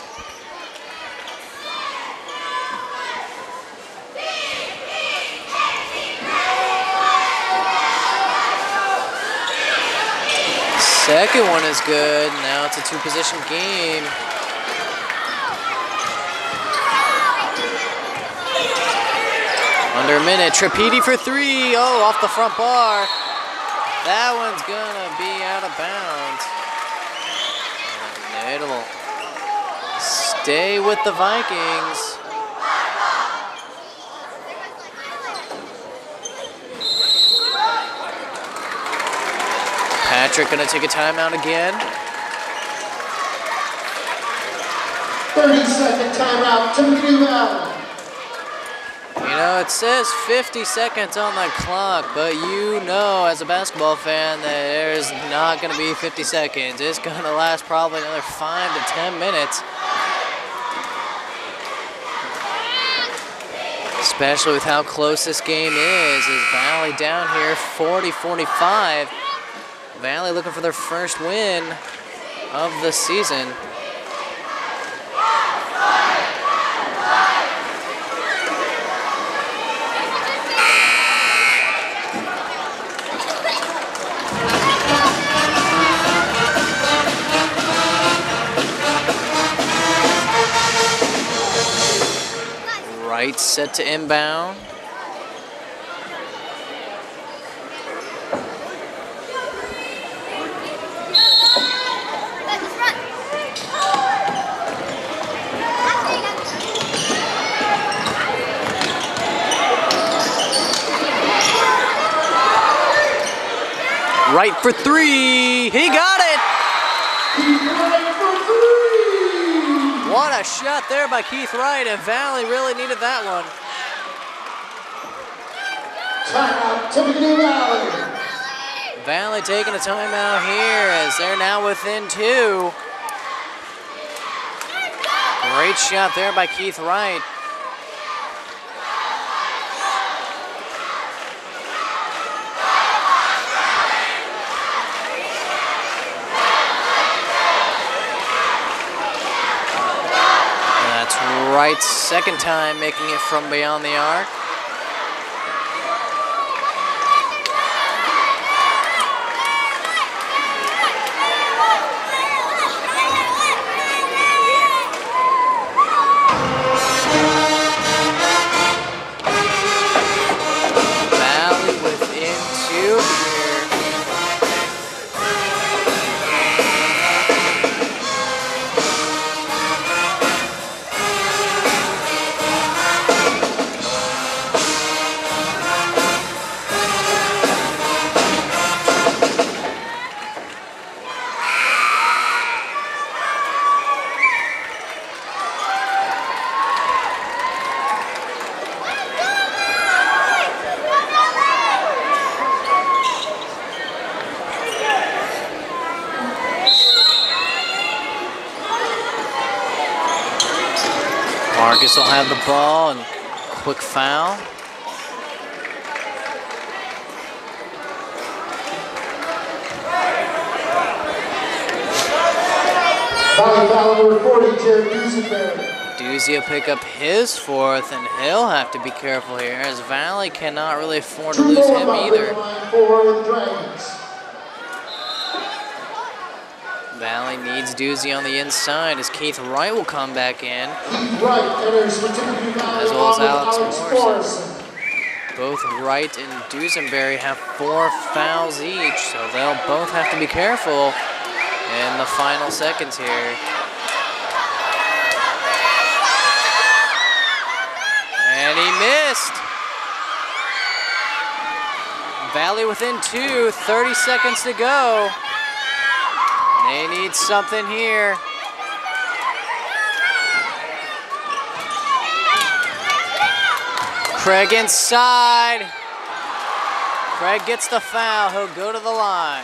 Second one is good. Now it's a two-position game. Under a minute. Tripedi for three. Oh, off the front bar. That one's gonna be out of bounds. And it'll stay with the Vikings. Patrick gonna take a timeout again. thirty second timeout, Tippecanoe Valley. You know, it says fifty seconds on the clock, but you know as a basketball fan that there's not gonna be fifty seconds. It's gonna last probably another five to ten minutes. Especially with how close this game is. Is Valley down here forty forty-five. Valley looking for their first win of the season. Wright set to inbound. Wright for three. He got it. Wright for three. What a shot there by Keith Wright, and Valley really needed that one. Timeout, Tippecanoe Valley. Valley taking a timeout here as they're now within two. Great shot there by Keith Wright. Wright's second time making it from beyond the arc. Valley within two here. Marcus will have the ball and quick foul. Foul, foul number forty, Jared Duesenberry. Doozy will pick up his fourth, and he'll have to be careful here, as Valley cannot really afford to Two lose more him foul, either. line for the Dragons. Valley needs Doozy on the inside as Keith Wright will come back in, Keith Wright enters for Tippecanoe Valley as well as along with Alex Alex Morrison. Morrison. Both Wright and Duesenberry have four fouls each, so they'll both have to be careful in the final seconds here. And he missed. Valley within two, thirty seconds to go. They need something here. Craig inside. Craig gets the foul. He'll go to the line.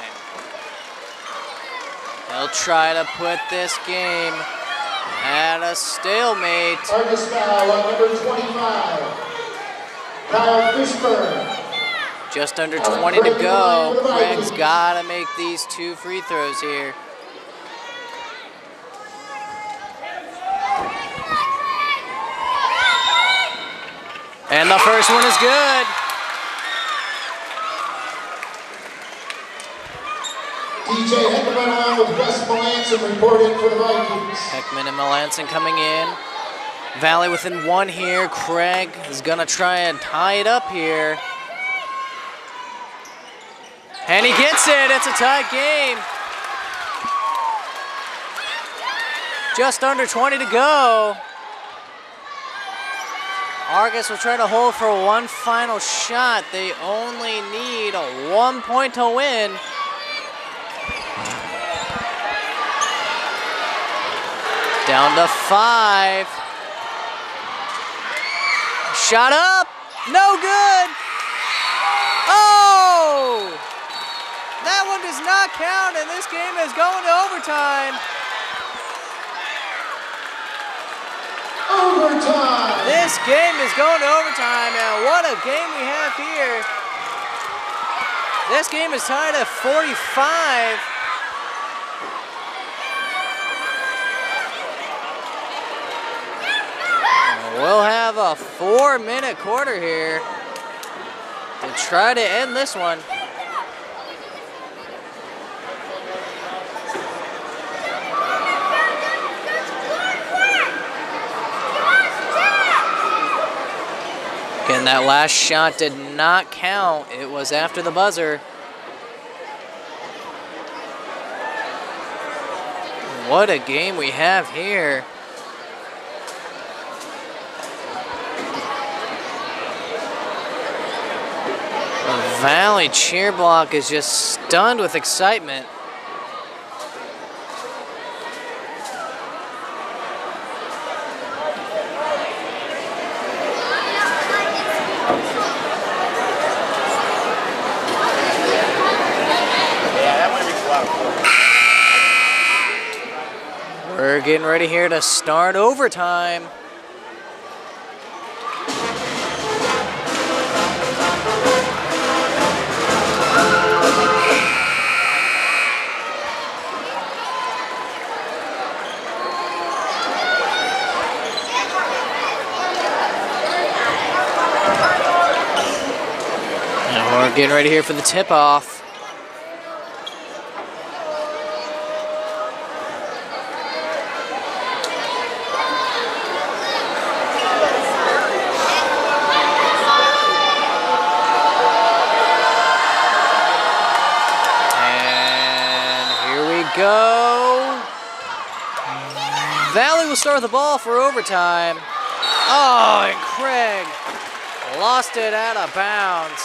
He'll try to put this game at a stalemate. Argus foul on number twenty-five, Kyle Fishburne. Just under twenty to go. Craig's got to make these two free throws here. And the first one is good. D J Heckman on with Wes Melanson reporting for the Vikings. Heckman and Melanson coming in. Valley within one here. Craig is going to try and tie it up here. And he gets it. It's a tight game. Just under twenty to go. Argus will try to hold for one final shot. They only need a one point to win. Down to five. Shot up. No good. Oh! That one does not count, and this game is going to overtime. Overtime! This game is going to overtime, and what a game we have here. This game is tied at forty-five. We'll have a four-minute quarter here to try to end this one. Again, that last shot did not count. It was after the buzzer. What a game we have here. The Valley cheer block is just stunned with excitement. We're getting ready here to start overtime. And we're getting ready here for the tip-off. Go. Valley will start the ball for overtime. Oh, and Craig lost it out of bounds.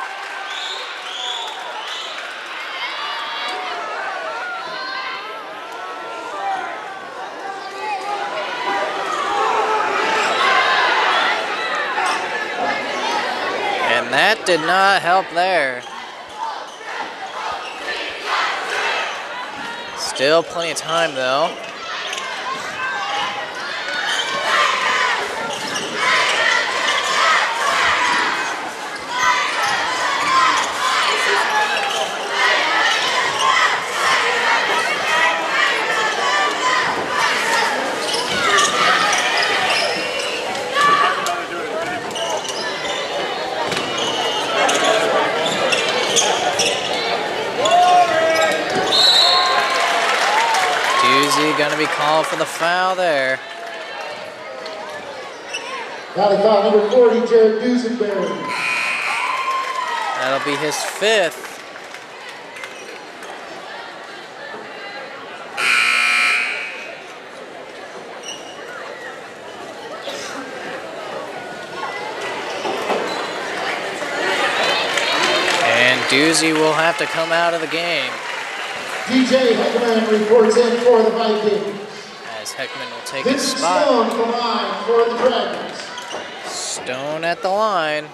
And that did not help there. Still plenty of time, though. Going to be called for the foul there. Valley foul number forty, Jared Duesenberry. That'll be his fifth. Juicy will have to come out of the game. D J Heckman reports in for the Vikings. As Heckman will take his Vincent spot. Stone for line for the Dragons. Stone at the line.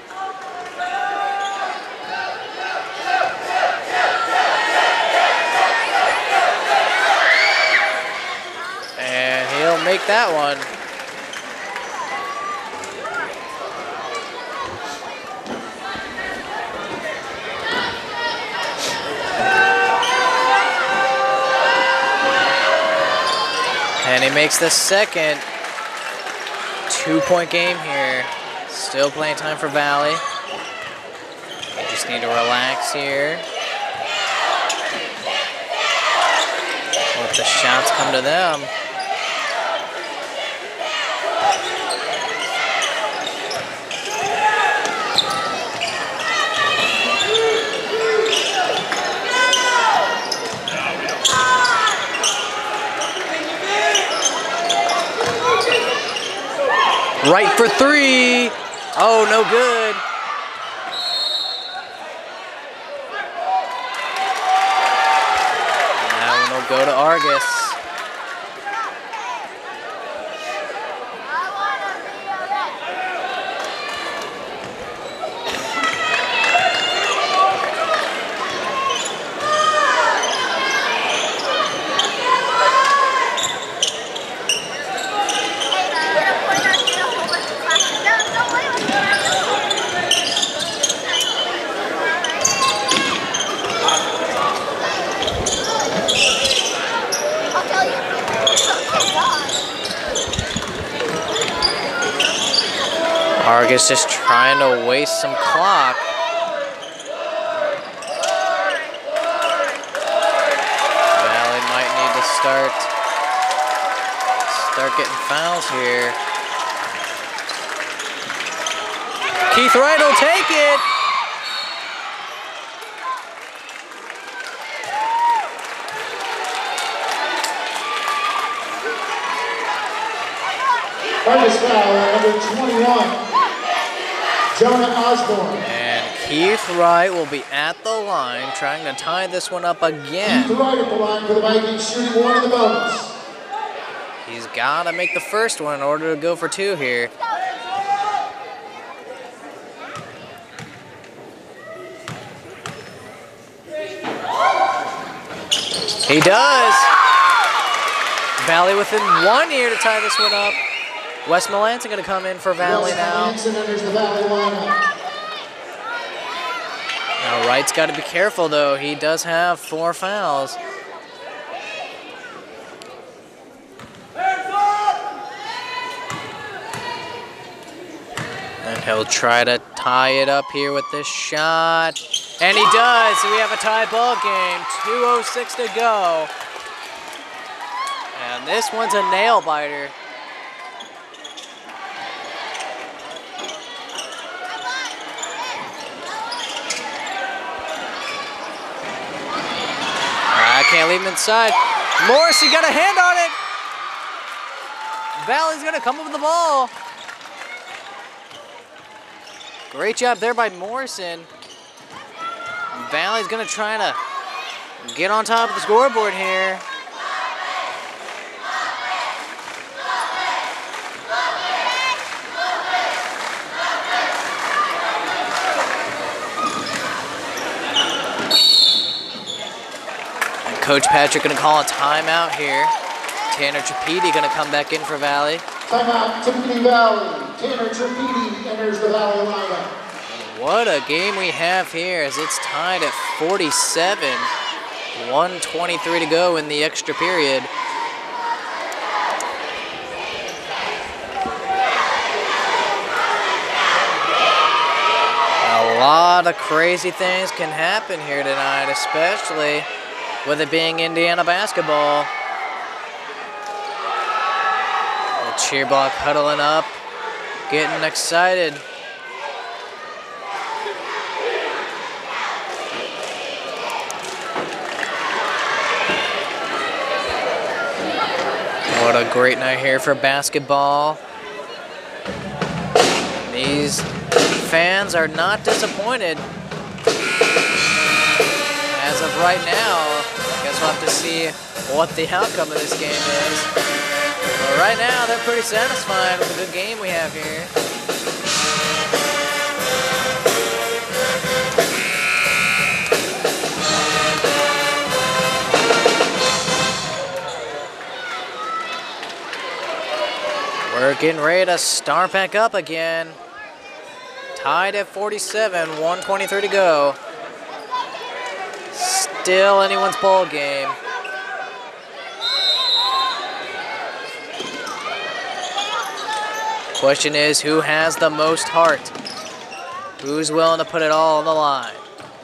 And he'll make that one. And he makes the second two-point game here. Still playing time for Valley. They just need to relax here. Let the shots come to them. Right for three. Oh, no good. Now one will go to Argus. Argus just trying to waste some clock. Valley might need to start start getting fouls here. Keith Wright will take it. Argus foul at number twenty-one. Jonah Osborne. And Keith Wright will be at the line trying to tie this one up again. Keith Wright at the line for the Vikings, shooting one of the bonus. He's got to make the first one in order to go for two here. He does. Valley within one here to tie this one up. Wes Melanson going to come in for Valley Wes now. Melanson enters the Valley lineup. Now Wright's got to be careful though. He does have four fouls. And he'll try to tie it up here with this shot. And he does. So we have a tie ball game. two oh six to go. And this one's a nail biter. I can't leave him inside. Morrissey got a hand on it. Valley's gonna come up with the ball. Great job there by Morrison. Valley's gonna try to get on top of the scoreboard here. Coach Patrick going to call a timeout here. Tanner Trapedi going to come back in for Valley. Timeout, Tiffany Valley. Tanner Trapedi enters the Valley lineup. What a game we have here as it's tied at forty-seven. one twenty-three to go in the extra period. A lot of crazy things can happen here tonight, especially with it being Indiana basketball. The cheer block huddling up, getting excited. What a great night here for basketball. These fans are not disappointed. as of right now, I guess we'll have to see what the outcome of this game is. But right now, they're pretty satisfied with the good game we have here. We're getting ready to start back up again. Tied at forty-seven, one twenty-three to go. Still anyone's ball game. Question is, who has the most heart? Who's willing to put it all on the line?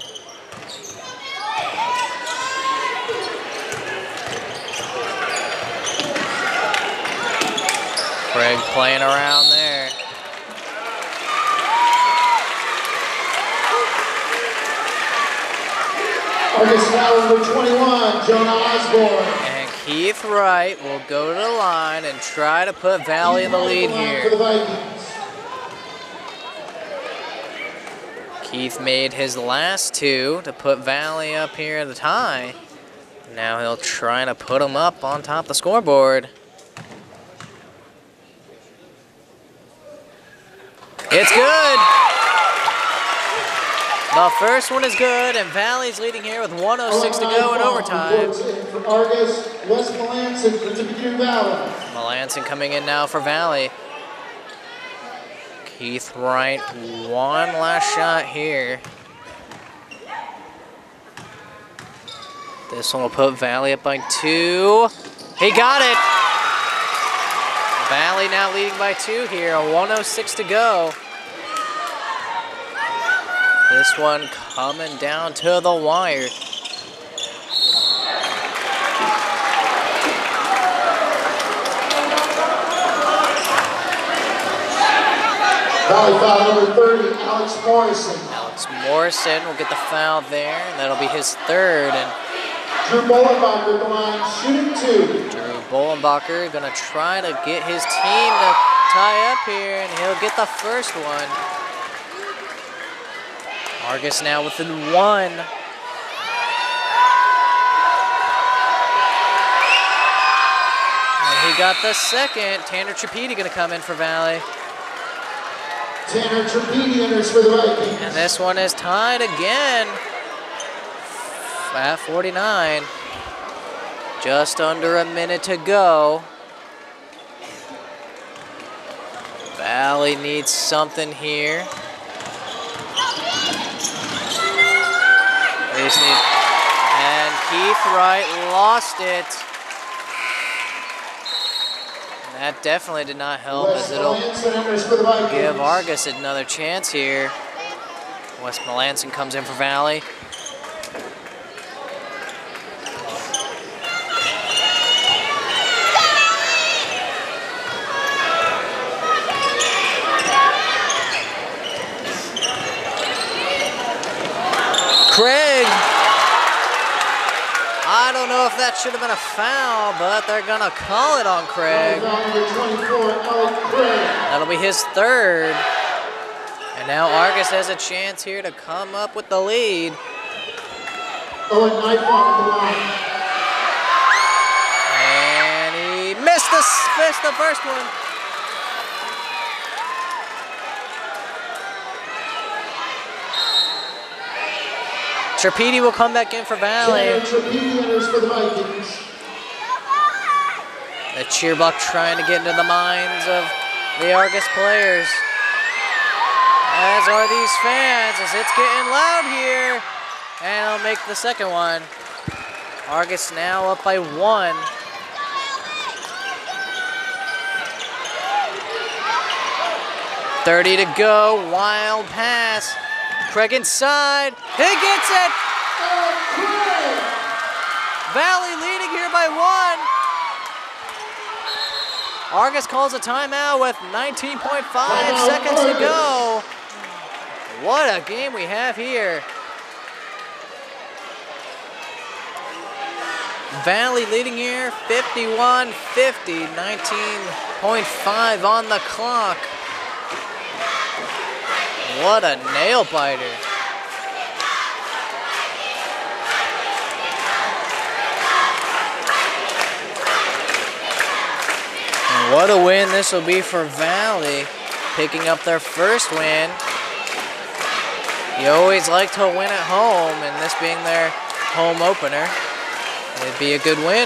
Craig playing around there. Argus foul number twenty-one, Jonah Osborne. And Keith Wright will go to the line and try to put Valley in the lead here. Keith made his last two to put Valley up here at the tie. Now he'll try to put him up on top of the scoreboard. It's good. The first one is good, and Valley's leading here with one oh six to go in overtime. For Argus, Wes Melanson for Tippecanoe Valley. Melanson coming in now for Valley. Keith Wright, one last shot here. This one will put Valley up by two. He got it. Valley now leading by two here, one oh six to go. This one coming down to the wire. Valley foul number thirty, Alex Morrison. Alex Morrison will get the foul there, and that'll be his third. And Drew Bollenbacher at the line, shooting two. Drew Bollenbacher gonna try to get his team to tie up here, and he'll get the first one. Argus now within one. And he got the second. Tanner Tripedi gonna come in for Valley. Tanner Tripedi enters for the Vikings. And this one is tied again at forty-nine. Just under a minute to go. Valley needs something here. They just need, and Keith Wright lost it. And that definitely did not help, as it'll give Argus another chance here. Wes Melanson comes in for Valley. Craig, I don't know if that should have been a foul, but they're gonna call it on Craig. That'll be his third. And now Argus has a chance here to come up with the lead. Owen Nightfall at the line. And he missed the, missed the first one. Tripedi will come back in for Valley. Tripedi enters for the Vikings. The cheer block trying to get into the minds of the Argus players. As are these fans, as it's getting loud here. And I'll make the second one. Argus now up by one. thirty to go, wild pass. Craig inside, he gets it! Valley leading here by one. Argus calls a timeout with nineteen point five seconds to go. What a game we have here. Valley leading here, fifty-one fifty, nineteen point five on the clock. What a nail biter. What a win this will be for Valley, picking up their first win. You always like to win at home, and this being their home opener, it'd be a good win.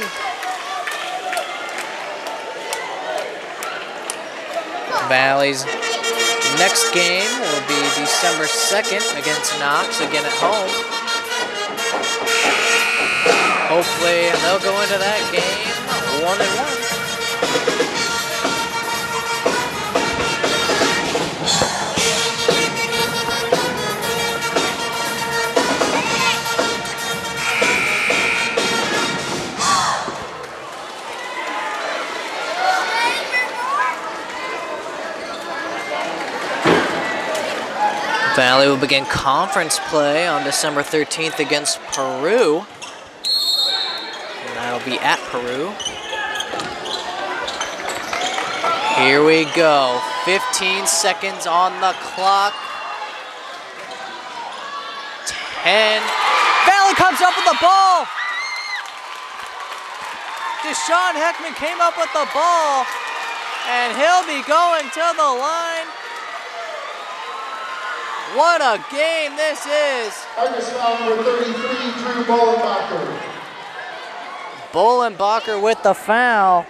Valley's next game will be December second against Knox, again at home. Hopefully they'll go into that game one and one. Valley will begin conference play on December thirteenth against Peru. And that'll be at Peru. Here we go. fifteen seconds on the clock. ten. Valley comes up with the ball. Deshaun Heckman came up with the ball, and he'll be going to the line. What a game this is! Argus foul number thirty-three, Drew Bollenbacher. Bollenbacher with the foul.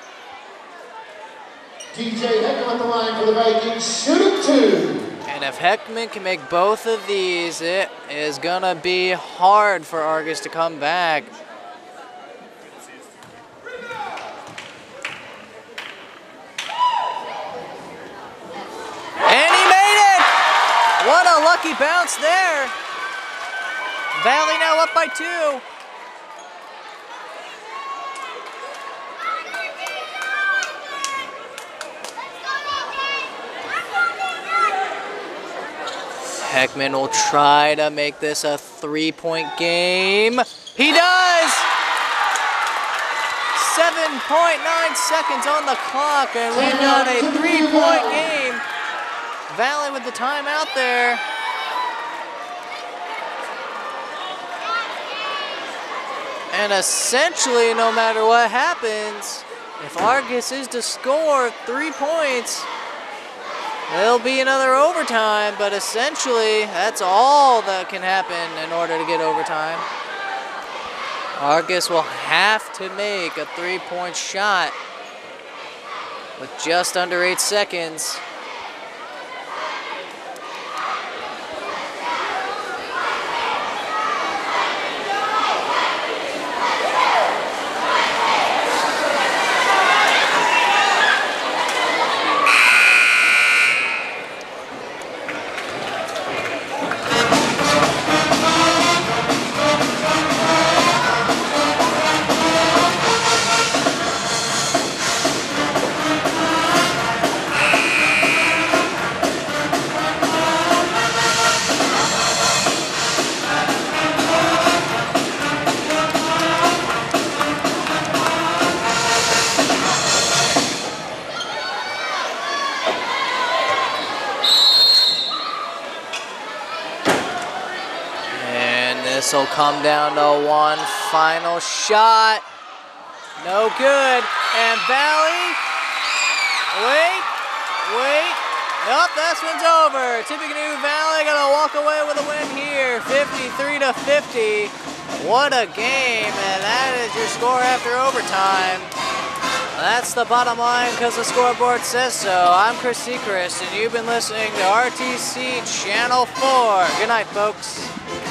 D J Heckman at the line for the Vikings, shoot it two. And if Heckman can make both of these, it is gonna be hard for Argus to come back. What a lucky bounce there. Valley now up by two. Heckman will try to make this a three-point game. He does! seven point nine seconds on the clock, and we've got a three-point game. Valley with the timeout there. And essentially, no matter what happens, if Argus is to score three points, there'll be another overtime, but essentially, that's all that can happen in order to get overtime. Argus will have to make a three-point shot with just under eight seconds. This will come down to one final shot. No good. And Valley, wait, wait. Nope, this one's over. Tippecanoe Valley gonna walk away with a win here, fifty-three to fifty. What a game, and that is your score after overtime. That's the bottom line because the scoreboard says so. I'm Chris Seacrest, and you've been listening to R T C Channel four. Good night, folks.